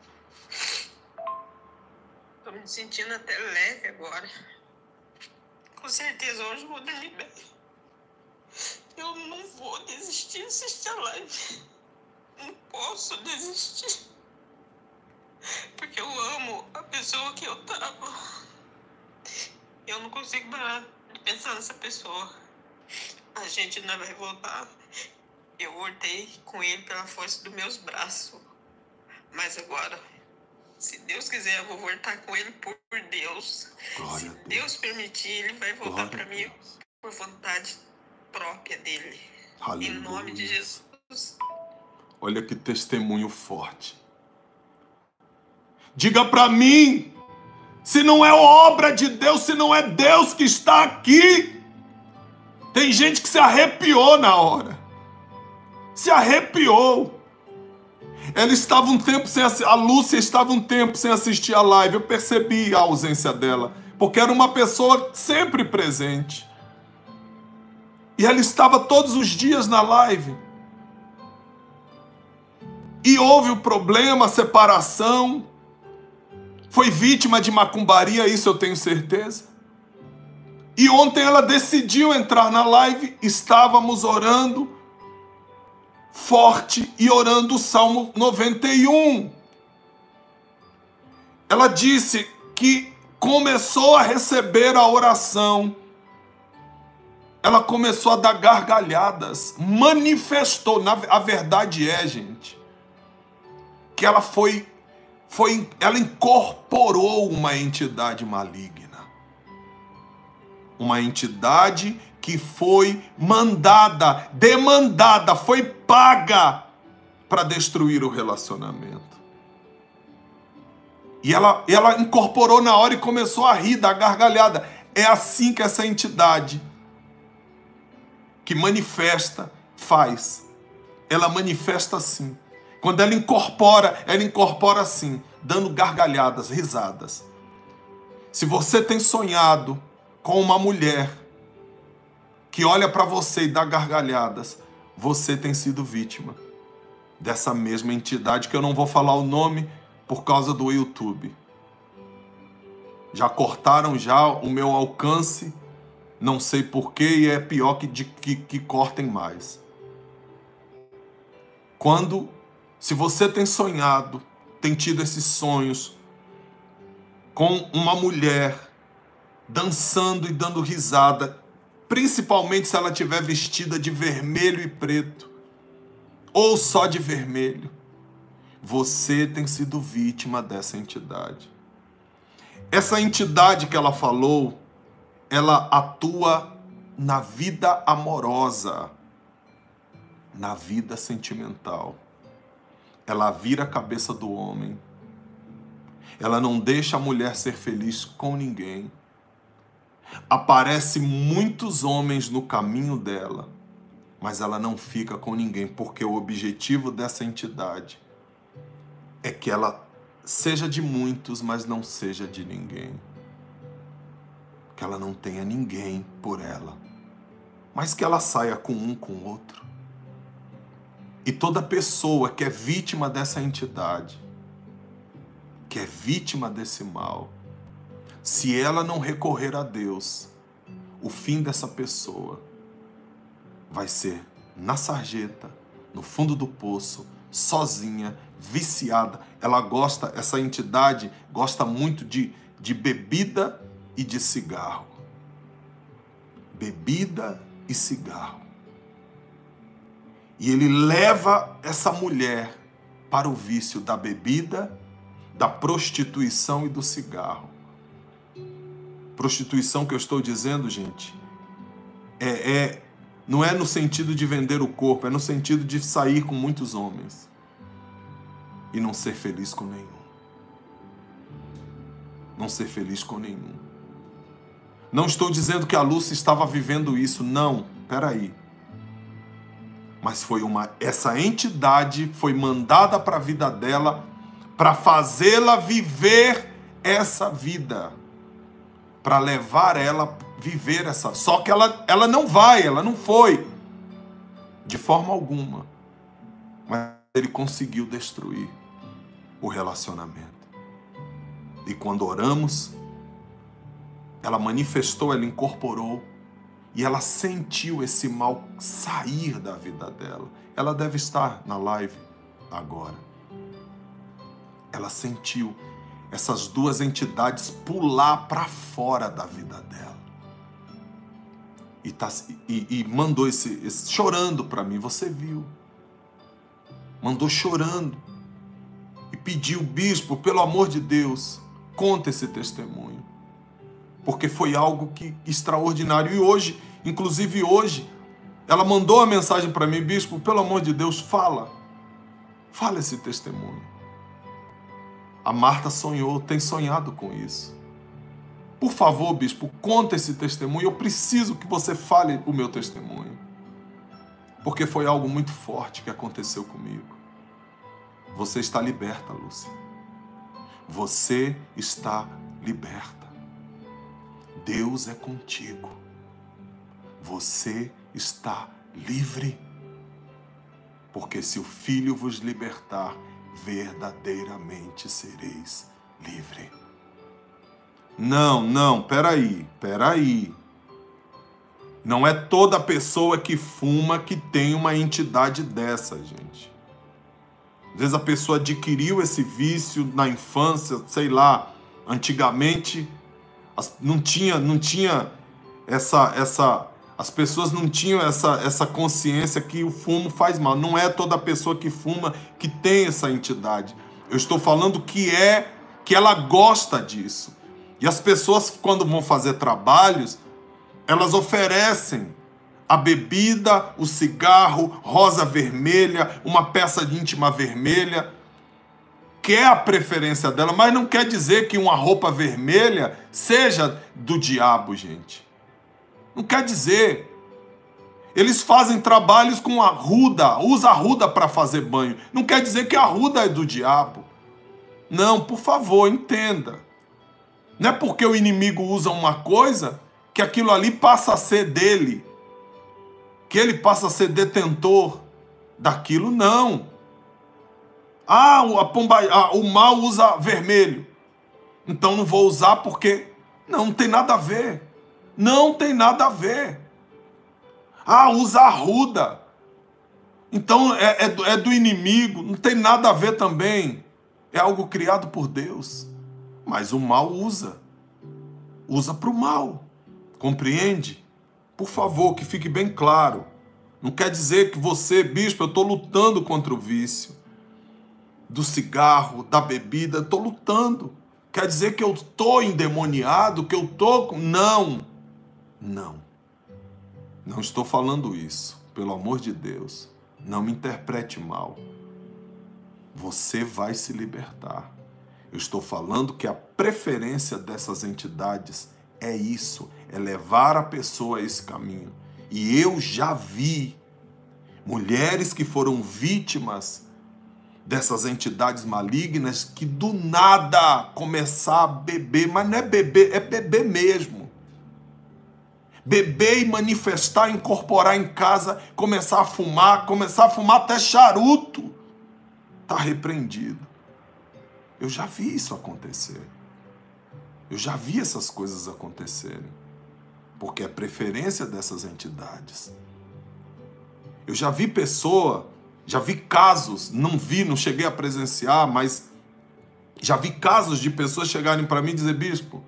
Tô me sentindo até leve agora. Com certeza hoje eu vou dormir bem. eu não vou desistir de assistir a live. Não posso desistir. Porque eu amo a pessoa que eu tava. Eu não consigo parar de pensar nessa pessoa. A gente não vai voltar. Eu voltei com ele pela força dos meus braços. Mas agora, se Deus quiser, eu vou voltar com ele por Deus. Glória se a Deus. Deus permitir, ele vai voltar Glória para a mim Deus. por vontade própria dele. Aleluia. Em nome de Jesus. Olha que testemunho forte. Diga para mim, se não é obra de Deus, se não é Deus que está aqui. Tem gente que se arrepiou na hora. Se arrepiou. Ela estava um tempo sem assistir, a Lúcia estava um tempo sem assistir a live. Eu percebi a ausência dela, porque era uma pessoa sempre presente. E ela estava todos os dias na live. E houve o problema, a separação. Foi vítima de macumbaria, isso eu tenho certeza. E ontem ela decidiu entrar na live, estávamos orando forte e orando o Salmo noventa e um. Ela disse que começou a receber a oração. Ela começou a dar gargalhadas, manifestou. A verdade é, gente, que ela foi, foi, ela incorporou uma entidade maligna. Uma entidade que foi mandada, demandada, foi paga para destruir o relacionamento. E ela, ela incorporou na hora e começou a rir, dar gargalhada. É assim que essa entidade que manifesta faz. Ela manifesta assim. Quando ela incorpora, ela incorpora assim, dando gargalhadas, risadas. Se você tem sonhado com uma mulher que olha para você e dá gargalhadas, você tem sido vítima dessa mesma entidade, que eu não vou falar o nome por causa do YouTube. Já cortaram já o meu alcance, não sei porquê, e é pior que, de, que, que cortem mais. Quando, se você tem sonhado, tem tido esses sonhos com uma mulher dançando e dando risada, principalmente se ela estiver vestida de vermelho e preto, ou só de vermelho, você tem sido vítima dessa entidade. Essa entidade que ela falou, ela atua na vida amorosa, na vida sentimental. Ela vira a cabeça do homem. Ela não deixa a mulher ser feliz com ninguém. Aparece muitos homens no caminho dela, mas ela não fica com ninguém, porque o objetivo dessa entidade é que ela seja de muitos, mas não seja de ninguém. Que ela não tenha ninguém por ela, mas que ela saia com um, com o outro. E toda pessoa que é vítima dessa entidade, que é vítima desse mal, se ela não recorrer a Deus, o fim dessa pessoa vai ser na sarjeta, no fundo do poço, sozinha, viciada. Ela gosta, essa entidade gosta muito de, de bebida e de cigarro. Bebida e cigarro. E ele leva essa mulher para o vício da bebida, da prostituição e do cigarro. Prostituição que eu estou dizendo, gente, é, é, não é no sentido de vender o corpo, é no sentido de sair com muitos homens e não ser feliz com nenhum. Não ser feliz com nenhum. Não estou dizendo que a Lúcia estava vivendo isso, não, peraí. Mas foi uma, essa entidade foi mandada para a vida dela para fazê-la viver essa vida, para levar ela a viver essa... Só que ela, ela não vai, ela não foi, de forma alguma. Mas ele conseguiu destruir o relacionamento. E quando oramos, ela manifestou, ela incorporou, e ela sentiu esse mal sair da vida dela. Ela deve estar na live agora. Ela sentiu essas duas entidades pular para fora da vida dela. E, tá, e, e mandou esse, esse chorando para mim, você viu. Mandou chorando. E pediu, bispo, pelo amor de Deus, conta esse testemunho. Porque foi algo que, extraordinário. E hoje, inclusive hoje, ela mandou uma mensagem para mim, bispo, pelo amor de Deus, fala. Fala esse testemunho. A Marta sonhou, tem sonhado com isso. Por favor, bispo, conta esse testemunho. Eu preciso que você fale o meu testemunho. Porque foi algo muito forte que aconteceu comigo. Você está liberta, Lúcia. Você está liberta. Deus é contigo. Você está livre. Porque se o Filho vos libertar, verdadeiramente sereis livre. Não, não, peraí, peraí. Não é toda pessoa que fuma que tem uma entidade dessa, gente. Às vezes a pessoa adquiriu esse vício na infância, sei lá, antigamente não tinha, não tinha essa, essa, as pessoas não tinham essa, essa consciência que o fumo faz mal. Não é toda pessoa que fuma que tem essa entidade. Eu estou falando que é, que ela gosta disso. E as pessoas, quando vão fazer trabalhos, elas oferecem a bebida, o cigarro, rosa vermelha, uma peça íntima vermelha, que é a preferência dela, mas não quer dizer que uma roupa vermelha seja do diabo, gente. Não quer dizer. Eles fazem trabalhos com arruda, usa arruda para fazer banho. Não quer dizer que a arruda é do diabo. Não, por favor, entenda. Não é porque o inimigo usa uma coisa que aquilo ali passa a ser dele, que ele passa a ser detentor daquilo, não. Ah, a pomba, ah, o mal usa vermelho, então não vou usar porque... Não, não tem nada a ver. Não tem nada a ver. Ah, usa arruda, então é, é, do, é do inimigo, não tem nada a ver também. É algo criado por Deus. Mas o mal usa. Usa para o mal. Compreende? Por favor, que fique bem claro. Não quer dizer que você, bispo, eu estou lutando contra o vício. Do cigarro, da bebida, eu estou lutando. Quer dizer que eu estou endemoniado, que eu estou... Não. Não. Não estou falando isso. Pelo amor de Deus. Não me interprete mal. Você vai se libertar. Eu estou falando que a preferência dessas entidades é isso, é levar a pessoa a esse caminho. E eu já vi mulheres que foram vítimas dessas entidades malignas que do nada começar a beber, mas não é beber, é beber mesmo. Beber e manifestar, incorporar em casa, começar a fumar, começar a fumar até charuto. Está repreendido. Eu já vi isso acontecer. Eu já vi essas coisas acontecerem. Porque é preferência dessas entidades. Eu já vi pessoa, já vi casos, não vi, não cheguei a presenciar, mas já vi casos de pessoas chegarem para mim e dizer, bispo,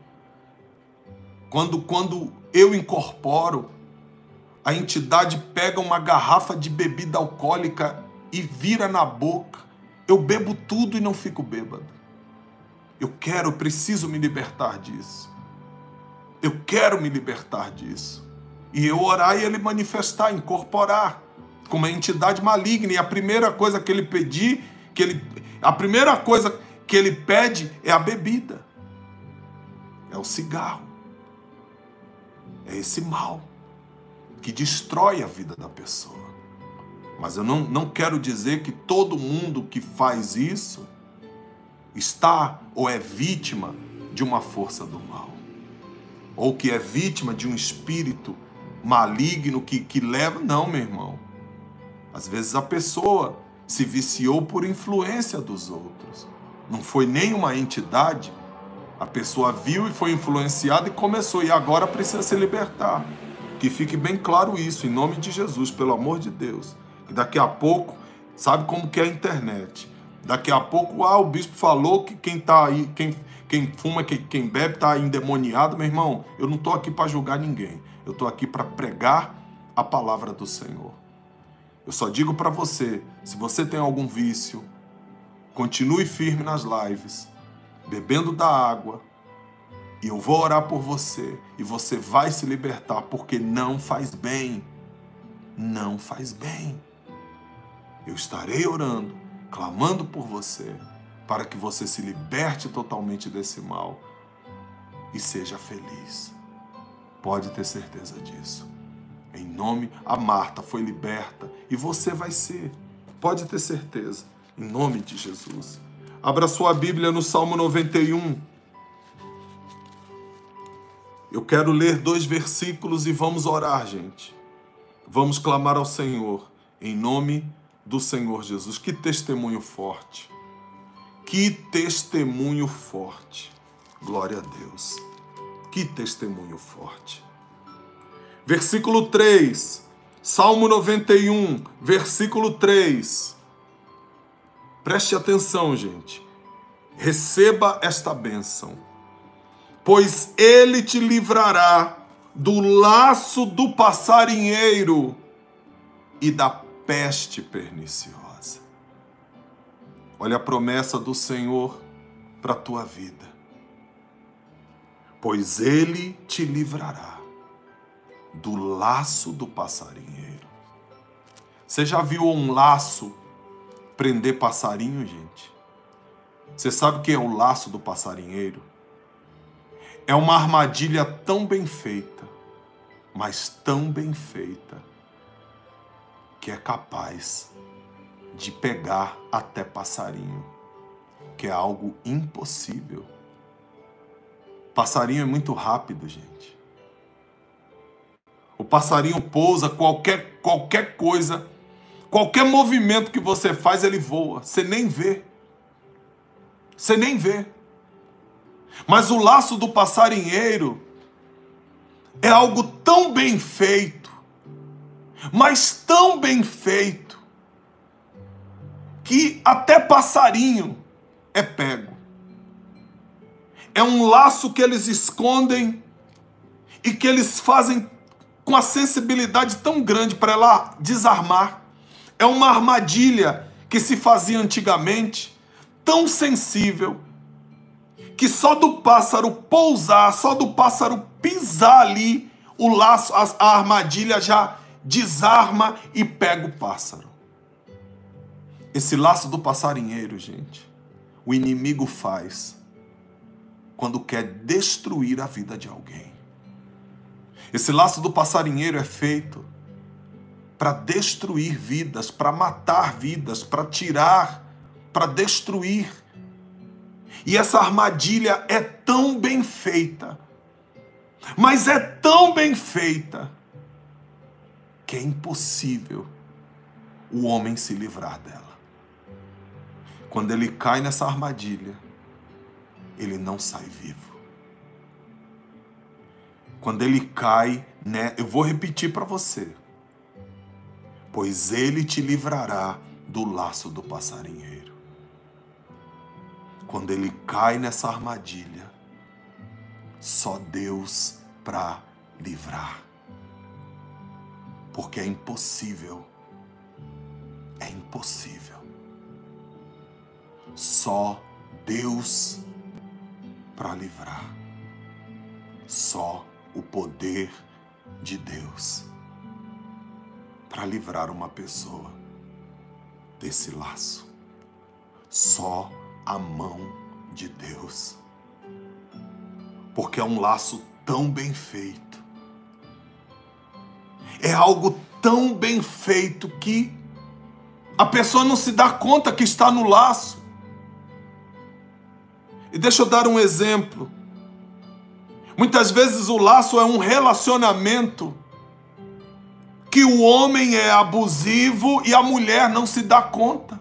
quando, quando eu incorporo, a entidade pega uma garrafa de bebida alcoólica e vira na boca. Eu bebo tudo e não fico bêbado. Eu quero, eu preciso me libertar disso. Eu quero me libertar disso. E eu orar e ele manifestar, incorporar, com uma entidade maligna. E a primeira coisa que ele pedir, que ele, a primeira coisa que ele pede é a bebida. É o cigarro. É esse mal que destrói a vida da pessoa. Mas eu não, não quero dizer que todo mundo que faz isso está ou é vítima de uma força do mal. Ou que é vítima de um espírito maligno que, que leva... Não, meu irmão. Às vezes a pessoa se viciou por influência dos outros. Não foi nenhuma entidade. A pessoa viu e foi influenciada e começou. E agora precisa se libertar. Que fique bem claro isso, em nome de Jesus, pelo amor de Deus. E daqui a pouco, sabe como que é a internet? Daqui a pouco, ah, o bispo falou que quem tá aí, quem, quem fuma, quem, quem bebe tá endemoniado. Meu irmão, eu não tô aqui para julgar ninguém. Eu tô aqui para pregar a palavra do Senhor. Eu só digo para você, se você tem algum vício, continue firme nas lives, bebendo da água, e eu vou orar por você, e você vai se libertar, porque não faz bem. Não faz bem. Eu estarei orando, clamando por você, para que você se liberte totalmente desse mal e seja feliz. Pode ter certeza disso. Em nome, a Marta foi liberta e você vai ser. Pode ter certeza. Em nome de Jesus. Abra sua Bíblia no Salmo noventa e um. Eu quero ler dois versículos e vamos orar, gente. Vamos clamar ao Senhor, em nome do Senhor Jesus. Que testemunho forte. Que testemunho forte. Glória a Deus. Que testemunho forte. Versículo três. Salmo noventa e um, versículo três. Preste atenção, gente. Receba esta bênção. Pois ele te livrará do laço do passarinheiro e da peste perniciosa. Olha a promessa do Senhor para a tua vida. Pois ele te livrará do laço do passarinheiro. Você já viu um laço prender passarinho, gente? Você sabe o que é o laço do passarinheiro? É uma armadilha tão bem feita, mas tão bem feita, que é capaz de pegar até passarinho, que é algo impossível. Passarinho é muito rápido, gente. O passarinho pousa, qualquer, qualquer coisa, qualquer movimento que você faz, ele voa. Você nem vê. Você nem vê. Mas o laço do passarinheiro é algo tão bem feito, mas tão bem feito, que até passarinho é pego. É um laço que eles escondem e que eles fazem com a sensibilidade tão grande para ela desarmar. É uma armadilha que se fazia antigamente, tão sensível, que só do pássaro pousar, só do pássaro pisar ali, o laço, a, a armadilha já desarma e pega o pássaro. Esse laço do passarinheiro, gente, o inimigo faz quando quer destruir a vida de alguém. Esse laço do passarinheiro é feito para destruir vidas, para matar vidas, para tirar, para destruir. E essa armadilha é tão bem feita, mas é tão bem feita, que é impossível o homem se livrar dela. Quando ele cai nessa armadilha, ele não sai vivo. Quando ele cai, né? Eu vou repetir para você. Pois ele te livrará do laço do passarinheiro. Quando ele cai nessa armadilha, só Deus para livrar. Porque é impossível. É impossível. Só Deus para livrar. Só o poder de Deus para livrar uma pessoa desse laço. Só a mão de Deus. Porque é um laço tão bem feito. É algo tão bem feito que a pessoa não se dá conta que está no laço. E deixa eu dar um exemplo. Muitas vezes o laço é um relacionamento que o homem é abusivo e a mulher não se dá conta.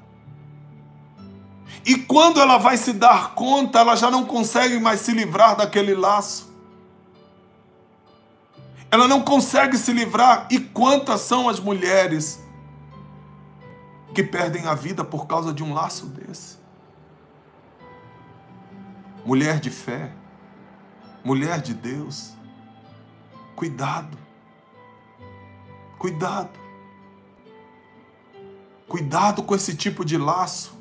E quando ela vai se dar conta, ela já não consegue mais se livrar daquele laço. Ela não consegue se livrar. E quantas são as mulheres que perdem a vida por causa de um laço desse? Mulher de fé, mulher de Deus, cuidado, cuidado, cuidado com esse tipo de laço.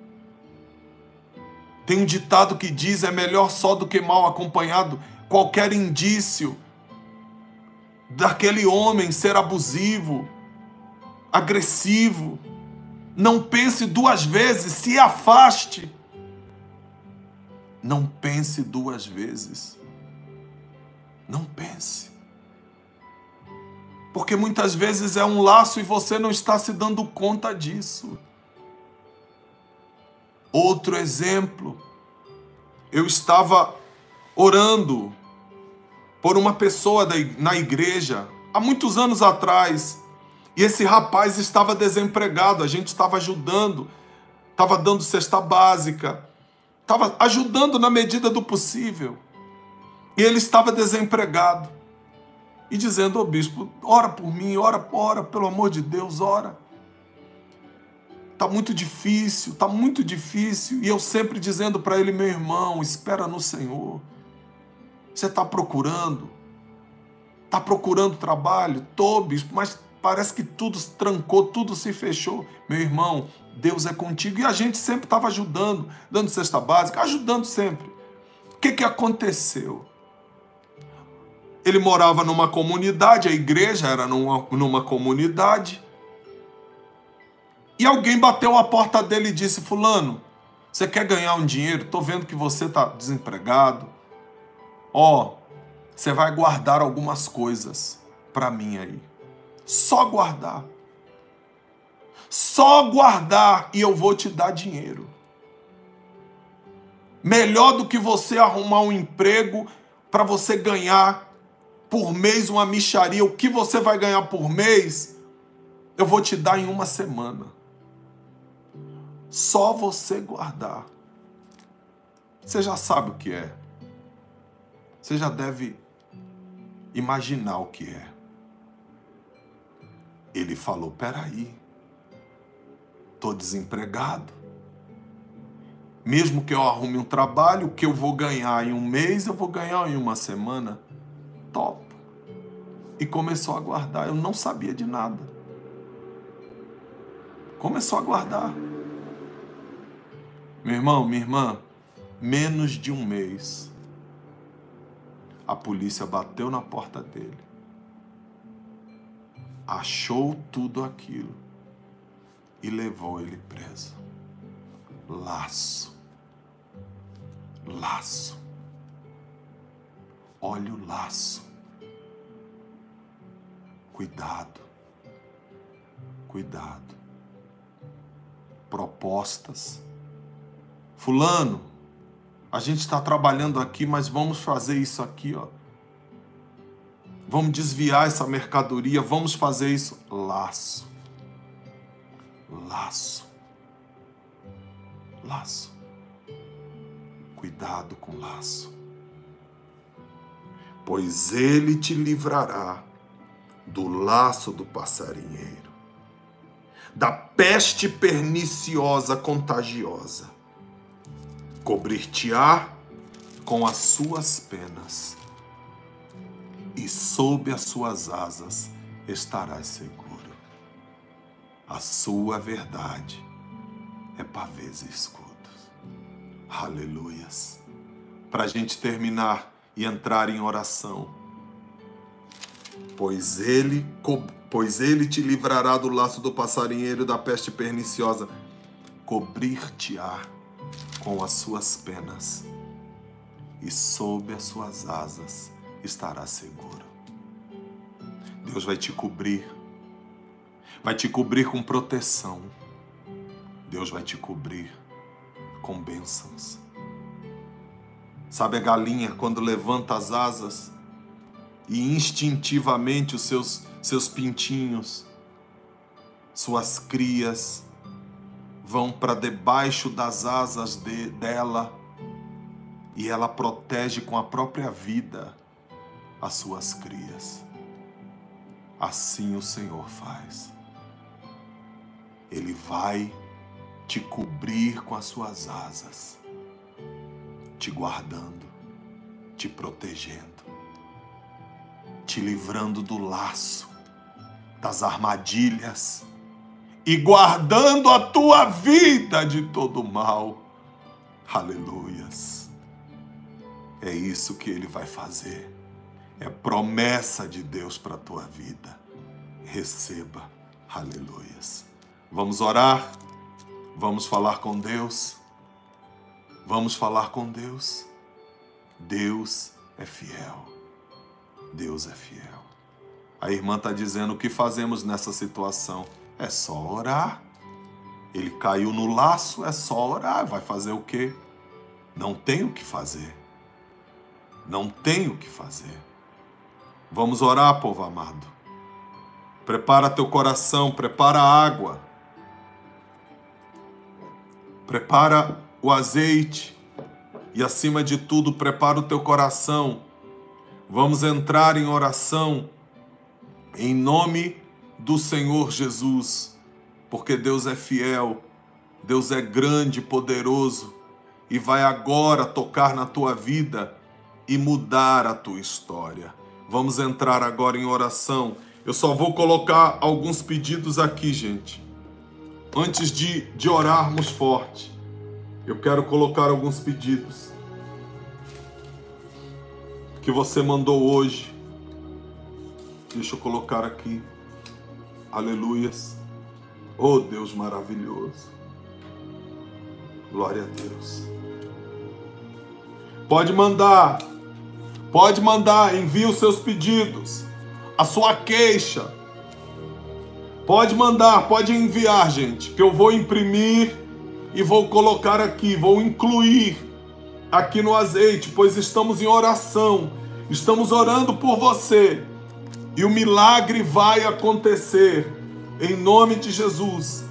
Tem um ditado que diz: é melhor só do que mal acompanhado. Qualquer indício daquele homem ser abusivo, agressivo, não pense duas vezes, se afaste. Não pense duas vezes. Não pense. Porque muitas vezes é um laço e você não está se dando conta disso. Outro exemplo. Eu estava orando por uma pessoa na igreja há muitos anos atrás. E esse rapaz estava desempregado. A gente estava ajudando. Estava dando cesta básica. Estava ajudando na medida do possível. E ele estava desempregado. E dizendo: ô bispo, ora por mim, ora, ora, pelo amor de Deus, ora. Está muito difícil, está muito difícil. E eu sempre dizendo para ele: meu irmão, espera no Senhor. Você está procurando? Está procurando trabalho? Tô, bispo, mas parece que tudo se trancou, tudo se fechou. Meu irmão, Deus é contigo. E a gente sempre estava ajudando, dando cesta básica, ajudando sempre. O que, que aconteceu? Ele morava numa comunidade, a igreja era numa, numa comunidade. E alguém bateu a porta dele e disse: fulano, você quer ganhar um dinheiro? Estou vendo que você está desempregado. Ó, oh, você vai guardar algumas coisas para mim aí. Só guardar. Só guardar e eu vou te dar dinheiro. Melhor do que você arrumar um emprego para você ganhar por mês uma mixaria. O que você vai ganhar por mês, eu vou te dar em uma semana. Só você guardar. Você já sabe o que é. Você já deve imaginar o que é. Ele falou: peraí, estou desempregado. Mesmo que eu arrume um trabalho, o que eu vou ganhar em um mês, eu vou ganhar em uma semana. Top. E começou a guardar. Eu não sabia de nada. Começou a guardar. Meu irmão, minha irmã, menos de um mês, a polícia bateu na porta dele. Achou tudo aquilo e levou ele preso. Laço. Laço. Olha o laço. Cuidado. Cuidado. Propostas. Fulano, a gente está trabalhando aqui, mas vamos fazer isso aqui, ó. Vamos desviar essa mercadoria, vamos fazer isso. Laço. Laço. Laço. Cuidado com laço. Pois ele te livrará do laço do passarinheiro, da peste perniciosa contagiosa. Cobrir-te-á com as suas penas, e sob as suas asas estarás seguro. A sua verdade é pavês e escudos. Aleluias. Para a gente terminar e entrar em oração. Pois ele, pois ele te livrará do laço do passarinheiro, da peste perniciosa. Cobrir-te-á com as suas penas, e sob as suas asas estará seguro. Deus vai te cobrir, vai te cobrir com proteção. Deus vai te cobrir com bênçãos. Sabe a galinha quando levanta as asas e instintivamente os seus, seus pintinhos, suas crias, vão para debaixo das asas de, dela e ela protege com a própria vida as suas crias. assim o Senhor faz. Ele vai te cobrir com as suas asas, te guardando, te protegendo, te livrando do laço, das armadilhas e guardando a tua vida de todo mal. Aleluias. É isso que Ele vai fazer. É promessa de Deus para a tua vida. Receba. Aleluias. Vamos orar? Vamos falar com Deus? Vamos falar com Deus? Deus é fiel. Deus é fiel. A irmã está dizendo: o que fazemos nessa situação? É só orar. Ele caiu no laço, é só orar. Vai fazer o quê? Não tem o que fazer. Não tem o que fazer. Vamos orar, povo amado. Prepara teu coração, prepara a água. Prepara o azeite. E acima de tudo, prepara o teu coração. Vamos entrar em oração em nome do Senhor Jesus, porque Deus é fiel, Deus é grande, poderoso e vai agora tocar na tua vida e mudar a tua história. Vamos entrar agora em oração. Eu só vou colocar alguns pedidos aqui, gente. Antes de, de orarmos forte, eu quero colocar alguns pedidos que você mandou hoje. Deixa eu colocar aqui. Aleluias. Oh, Deus maravilhoso. Glória a Deus. Pode mandar. Pode mandar. Envie os seus pedidos. A sua queixa. Pode mandar. Pode enviar, gente. Que eu vou imprimir e vou colocar aqui. Vou incluir aqui no azeite. Pois estamos em oração. Estamos orando por você. E o milagre vai acontecer, em nome de Jesus.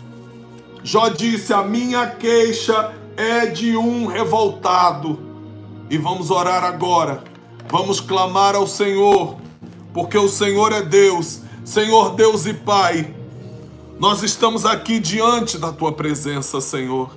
Jó disse: a minha queixa é de um revoltado. E vamos orar agora. Vamos clamar ao Senhor, porque o Senhor é Deus. Senhor Deus e Pai, nós estamos aqui diante da Tua presença, Senhor.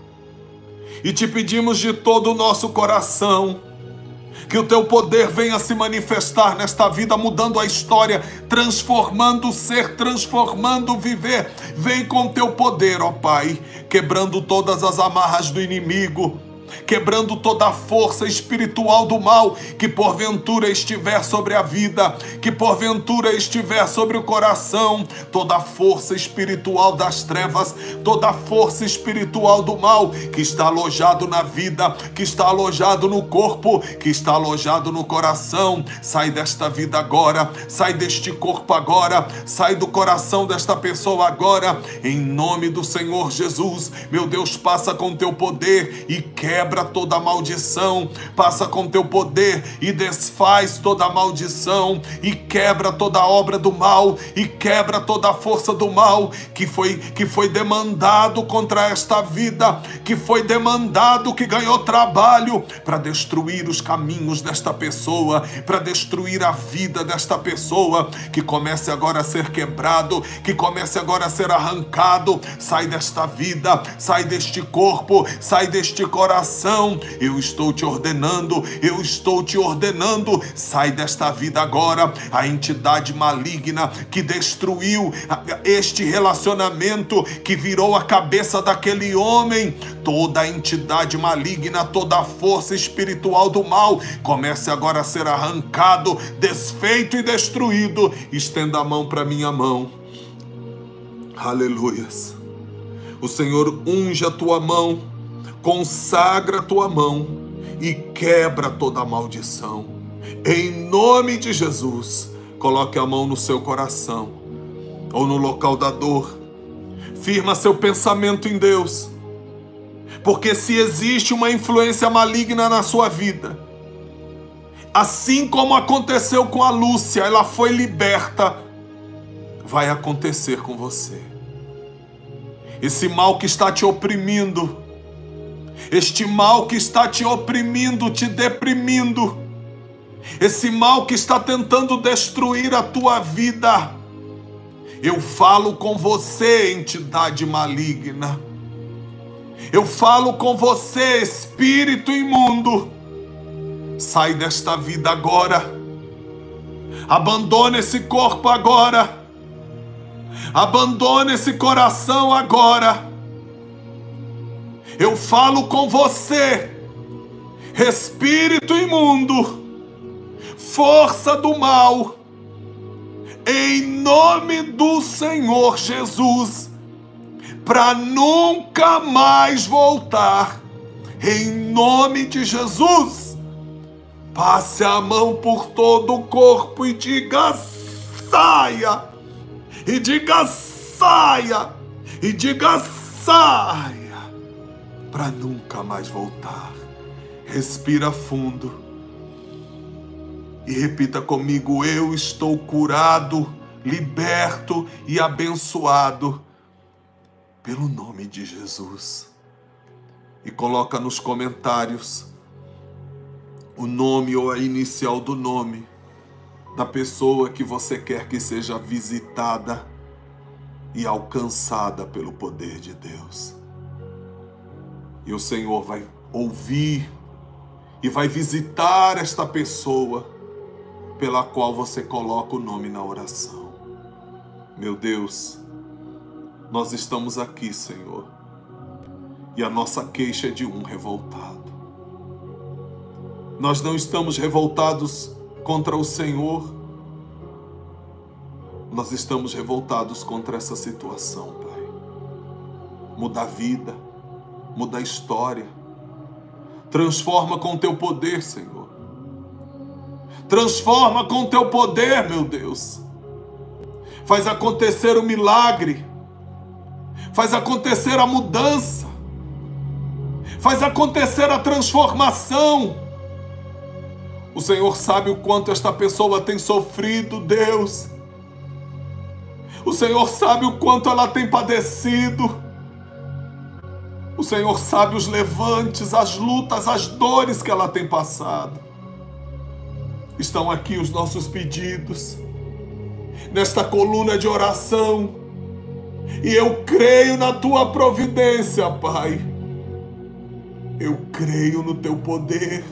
E te pedimos de todo o nosso coração que o Teu poder venha se manifestar nesta vida, mudando a história, transformando o ser, transformando o viver. Vem com Teu poder, ó Pai, quebrando todas as amarras do inimigo, quebrando toda a força espiritual do mal que porventura estiver sobre a vida, que porventura estiver sobre o coração, toda a força espiritual das trevas, toda a força espiritual do mal que está alojado na vida, que está alojado no corpo, que está alojado no coração. Sai desta vida agora, sai deste corpo agora, sai do coração desta pessoa agora, em nome do Senhor Jesus. Meu Deus, passa com Teu poder e quebra Quebra toda maldição, passa com Teu poder e desfaz toda maldição, e quebra toda obra do mal, e quebra toda a força do mal que foi, que foi demandado contra esta vida, que foi demandado, que ganhou trabalho para destruir os caminhos desta pessoa, para destruir a vida desta pessoa. Que comece agora a ser quebrado, que comece agora a ser arrancado. Sai desta vida, sai deste corpo, sai deste coração. Eu estou te ordenando, eu estou te ordenando, sai desta vida agora. A entidade maligna que destruiu este relacionamento, que virou a cabeça daquele homem, toda a entidade maligna, toda a força espiritual do mal, comece agora a ser arrancado, desfeito e destruído. Estenda a mão para minha mão. Aleluias. O Senhor unge a tua mão, consagra a tua mão e quebra toda a maldição. Em nome de Jesus, coloque a mão no seu coração ou no local da dor. Firma seu pensamento em Deus, porque se existe uma influência maligna na sua vida, assim como aconteceu com a Lúcia, ela foi liberta, vai acontecer com você. Esse mal que está te oprimindo, este mal que está te oprimindo, te deprimindo, esse mal que está tentando destruir a tua vida, Eu falo com você, entidade maligna. Eu falo com você, espírito imundo. Sai desta vida agora. Abandone esse corpo agora. Abandone esse coração agora. Eu falo com você, espírito imundo, força do mal, em nome do Senhor Jesus, para nunca mais voltar, em nome de Jesus. Passe a mão por todo o corpo e diga saia, e diga saia, e diga saia, para nunca mais voltar. Respira fundo e repita comigo: eu estou curado, liberto e abençoado pelo nome de Jesus. E coloca nos comentários o nome ou a inicial do nome da pessoa que você quer que seja visitada e alcançada pelo poder de Deus. E o Senhor vai ouvir e vai visitar esta pessoa pela qual você coloca o nome na oração. Meu Deus, nós estamos aqui, Senhor, e a nossa queixa é de um revoltado. Nós não estamos revoltados contra o Senhor, nós estamos revoltados contra essa situação, Pai. Muda a vida, muda a história, transforma com teu poder, Senhor. Transforma com teu poder, meu Deus. Faz acontecer o milagre, faz acontecer a mudança, faz acontecer a transformação. O Senhor sabe o quanto esta pessoa tem sofrido, Deus. O Senhor sabe o quanto ela tem padecido. O Senhor sabe os levantes, as lutas, as dores que ela tem passado. Estão aqui os nossos pedidos, nesta coluna de oração. E eu creio na tua providência, Pai. Eu creio no teu poder.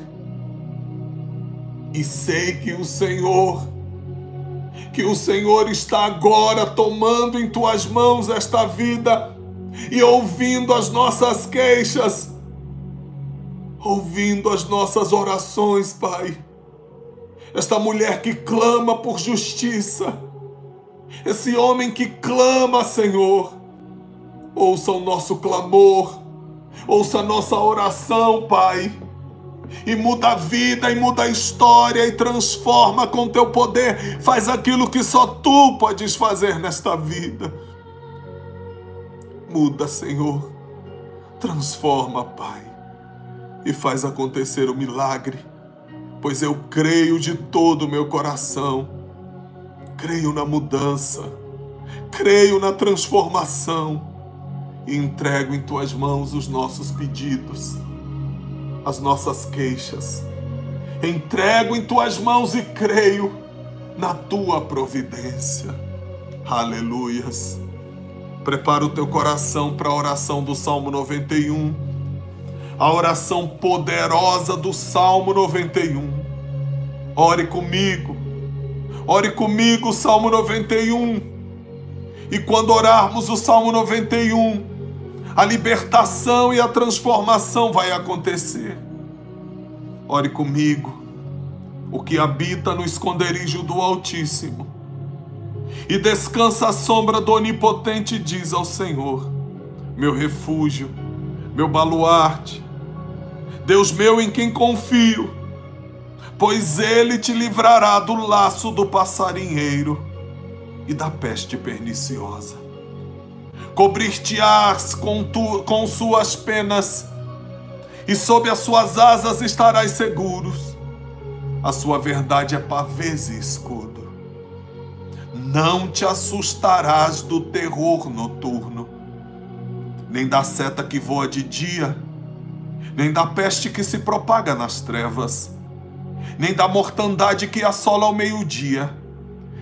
E sei que o Senhor, que o Senhor está agora tomando em tuas mãos esta vida e ouvindo as nossas queixas, ouvindo as nossas orações, Pai. Esta mulher que clama por justiça, esse homem que clama, Senhor, ouça o nosso clamor, ouça a nossa oração, Pai. E muda a vida, e muda a história, e transforma com teu poder. Faz aquilo que só tu podes fazer nesta vida. Muda, Senhor. Transforma, Pai. E faz acontecer o milagre. Pois eu creio de todo o meu coração. Creio na mudança. Creio na transformação. E entrego em tuas mãos os nossos pedidos, as nossas queixas. Entrego em tuas mãos e creio na tua providência. Aleluias. Prepara o teu coração para a oração do Salmo noventa e um. A oração poderosa do Salmo noventa e um. Ore comigo. Ore comigo o Salmo noventa e um. E quando orarmos o Salmo noventa e um, a libertação e a transformação vai acontecer. Ore comigo. O que habita no esconderijo do Altíssimo e descansa à sombra do Onipotente diz ao Senhor: meu refúgio, meu baluarte, Deus meu em quem confio, pois Ele te livrará do laço do passarinheiro e da peste perniciosa. Cobrir-te-ás com, tu, com suas penas, e sob as suas asas estarás seguros. A sua verdade é pavês e escudo. Não te assustarás do terror noturno, nem da seta que voa de dia, nem da peste que se propaga nas trevas, nem da mortandade que assola ao meio-dia.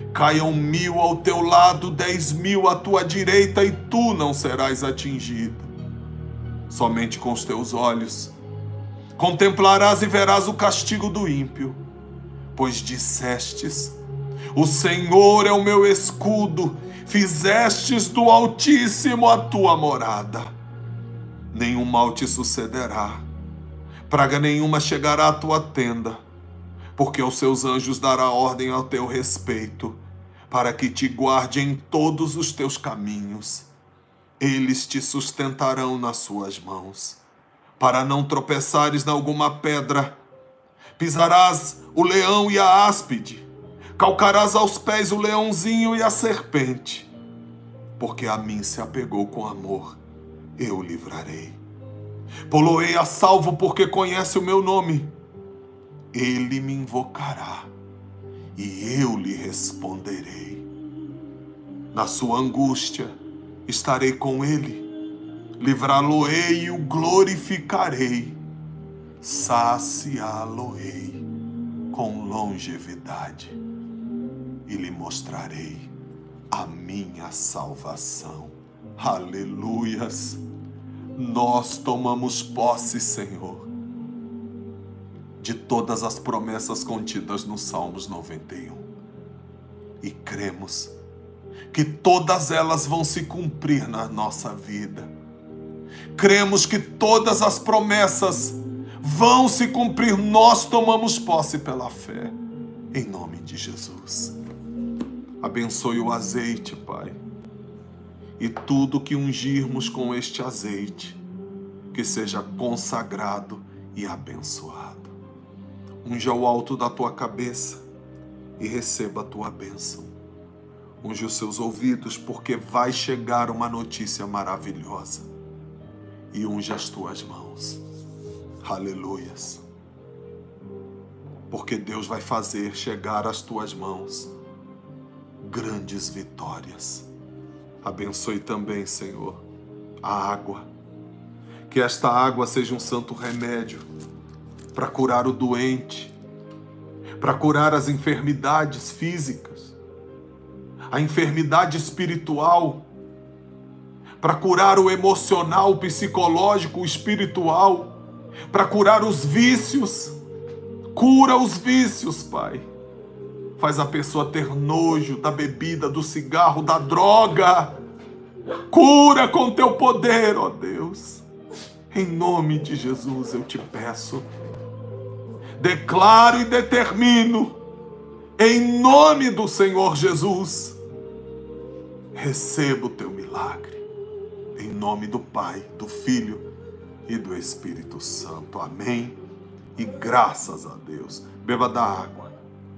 Caiam mil ao teu lado, dez mil à tua direita, e tu não serás atingido. Somente com os teus olhos contemplarás e verás o castigo do ímpio, pois dissestes: o Senhor é o meu escudo, fizestes do Altíssimo a tua morada. Nenhum mal te sucederá, praga nenhuma chegará à tua tenda, porque aos seus anjos dará ordem ao teu respeito, para que te guarde em todos os teus caminhos. Eles te sustentarão nas suas mãos, para não tropeçares em alguma pedra. Pisarás o leão e a áspide, calcarás aos pés o leãozinho e a serpente. Porque a mim se apegou com amor, eu o livrarei. Pô-lo-ei a salvo, porque conhece o meu nome. Ele me invocará, e eu lhe responderei. Na sua angústia estarei com ele, livrá-lo-ei e o glorificarei, saciá-lo-ei com longevidade e lhe mostrarei a minha salvação. Aleluias! Nós tomamos posse, Senhor, de todas as promessas contidas no Salmos noventa e um e cremos que todas elas vão se cumprir na nossa vida. Cremos que todas as promessas vão se cumprir. Nós tomamos posse pela fé, em nome de Jesus. Abençoe o azeite, Pai, e tudo que ungirmos com este azeite, que seja consagrado e abençoado. Unja o alto da tua cabeça e receba a tua bênção. Unge os seus ouvidos, porque vai chegar uma notícia maravilhosa. E unge as tuas mãos. Aleluias. Porque Deus vai fazer chegar às tuas mãos grandes vitórias. Abençoe também, Senhor, a água. Que esta água seja um santo remédio para curar o doente, para curar as enfermidades físicas, a enfermidade espiritual, para curar o emocional, o psicológico, o espiritual, para curar os vícios. Cura os vícios, Pai. Faz a pessoa ter nojo da bebida, do cigarro, da droga. Cura com teu poder, ó Deus. Em nome de Jesus eu te peço. Declaro e determino, em nome do Senhor Jesus, receba o teu milagre. Em nome do Pai, do Filho e do Espírito Santo. Amém. E graças a Deus. Beba da água.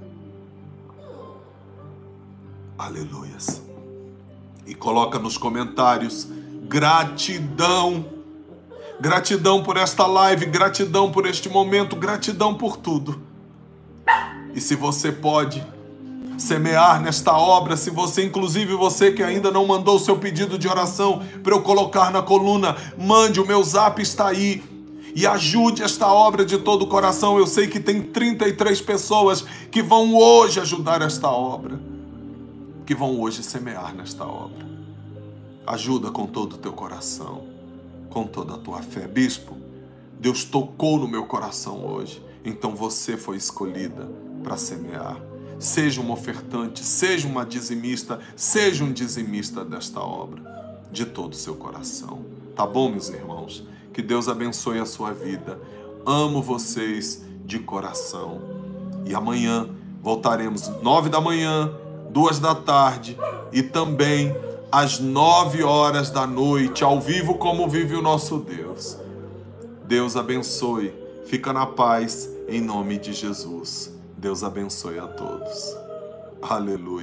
Aleluias. E coloca nos comentários: gratidão. Gratidão por esta live, gratidão por este momento, gratidão por tudo. E se você pode semear nesta obra, se você, inclusive você que ainda não mandou o seu pedido de oração para eu colocar na coluna, mande, o meu zap está aí. E ajude esta obra de todo o coração. Eu sei que tem trinta e três pessoas que vão hoje ajudar esta obra, que vão hoje semear nesta obra. Ajuda com todo o teu coração, com toda a tua fé. Bispo, Deus tocou no meu coração hoje, então você foi escolhida para semear. Seja uma ofertante, seja uma dizimista, seja um dizimista desta obra, de todo o seu coração. Tá bom, meus irmãos? Que Deus abençoe a sua vida. Amo vocês de coração. E amanhã voltaremos nove da manhã, duas da tarde e também às nove horas da noite, ao vivo como vive o nosso Deus. Deus abençoe. Fica na paz, em nome de Jesus. Deus abençoe a todos. Aleluia.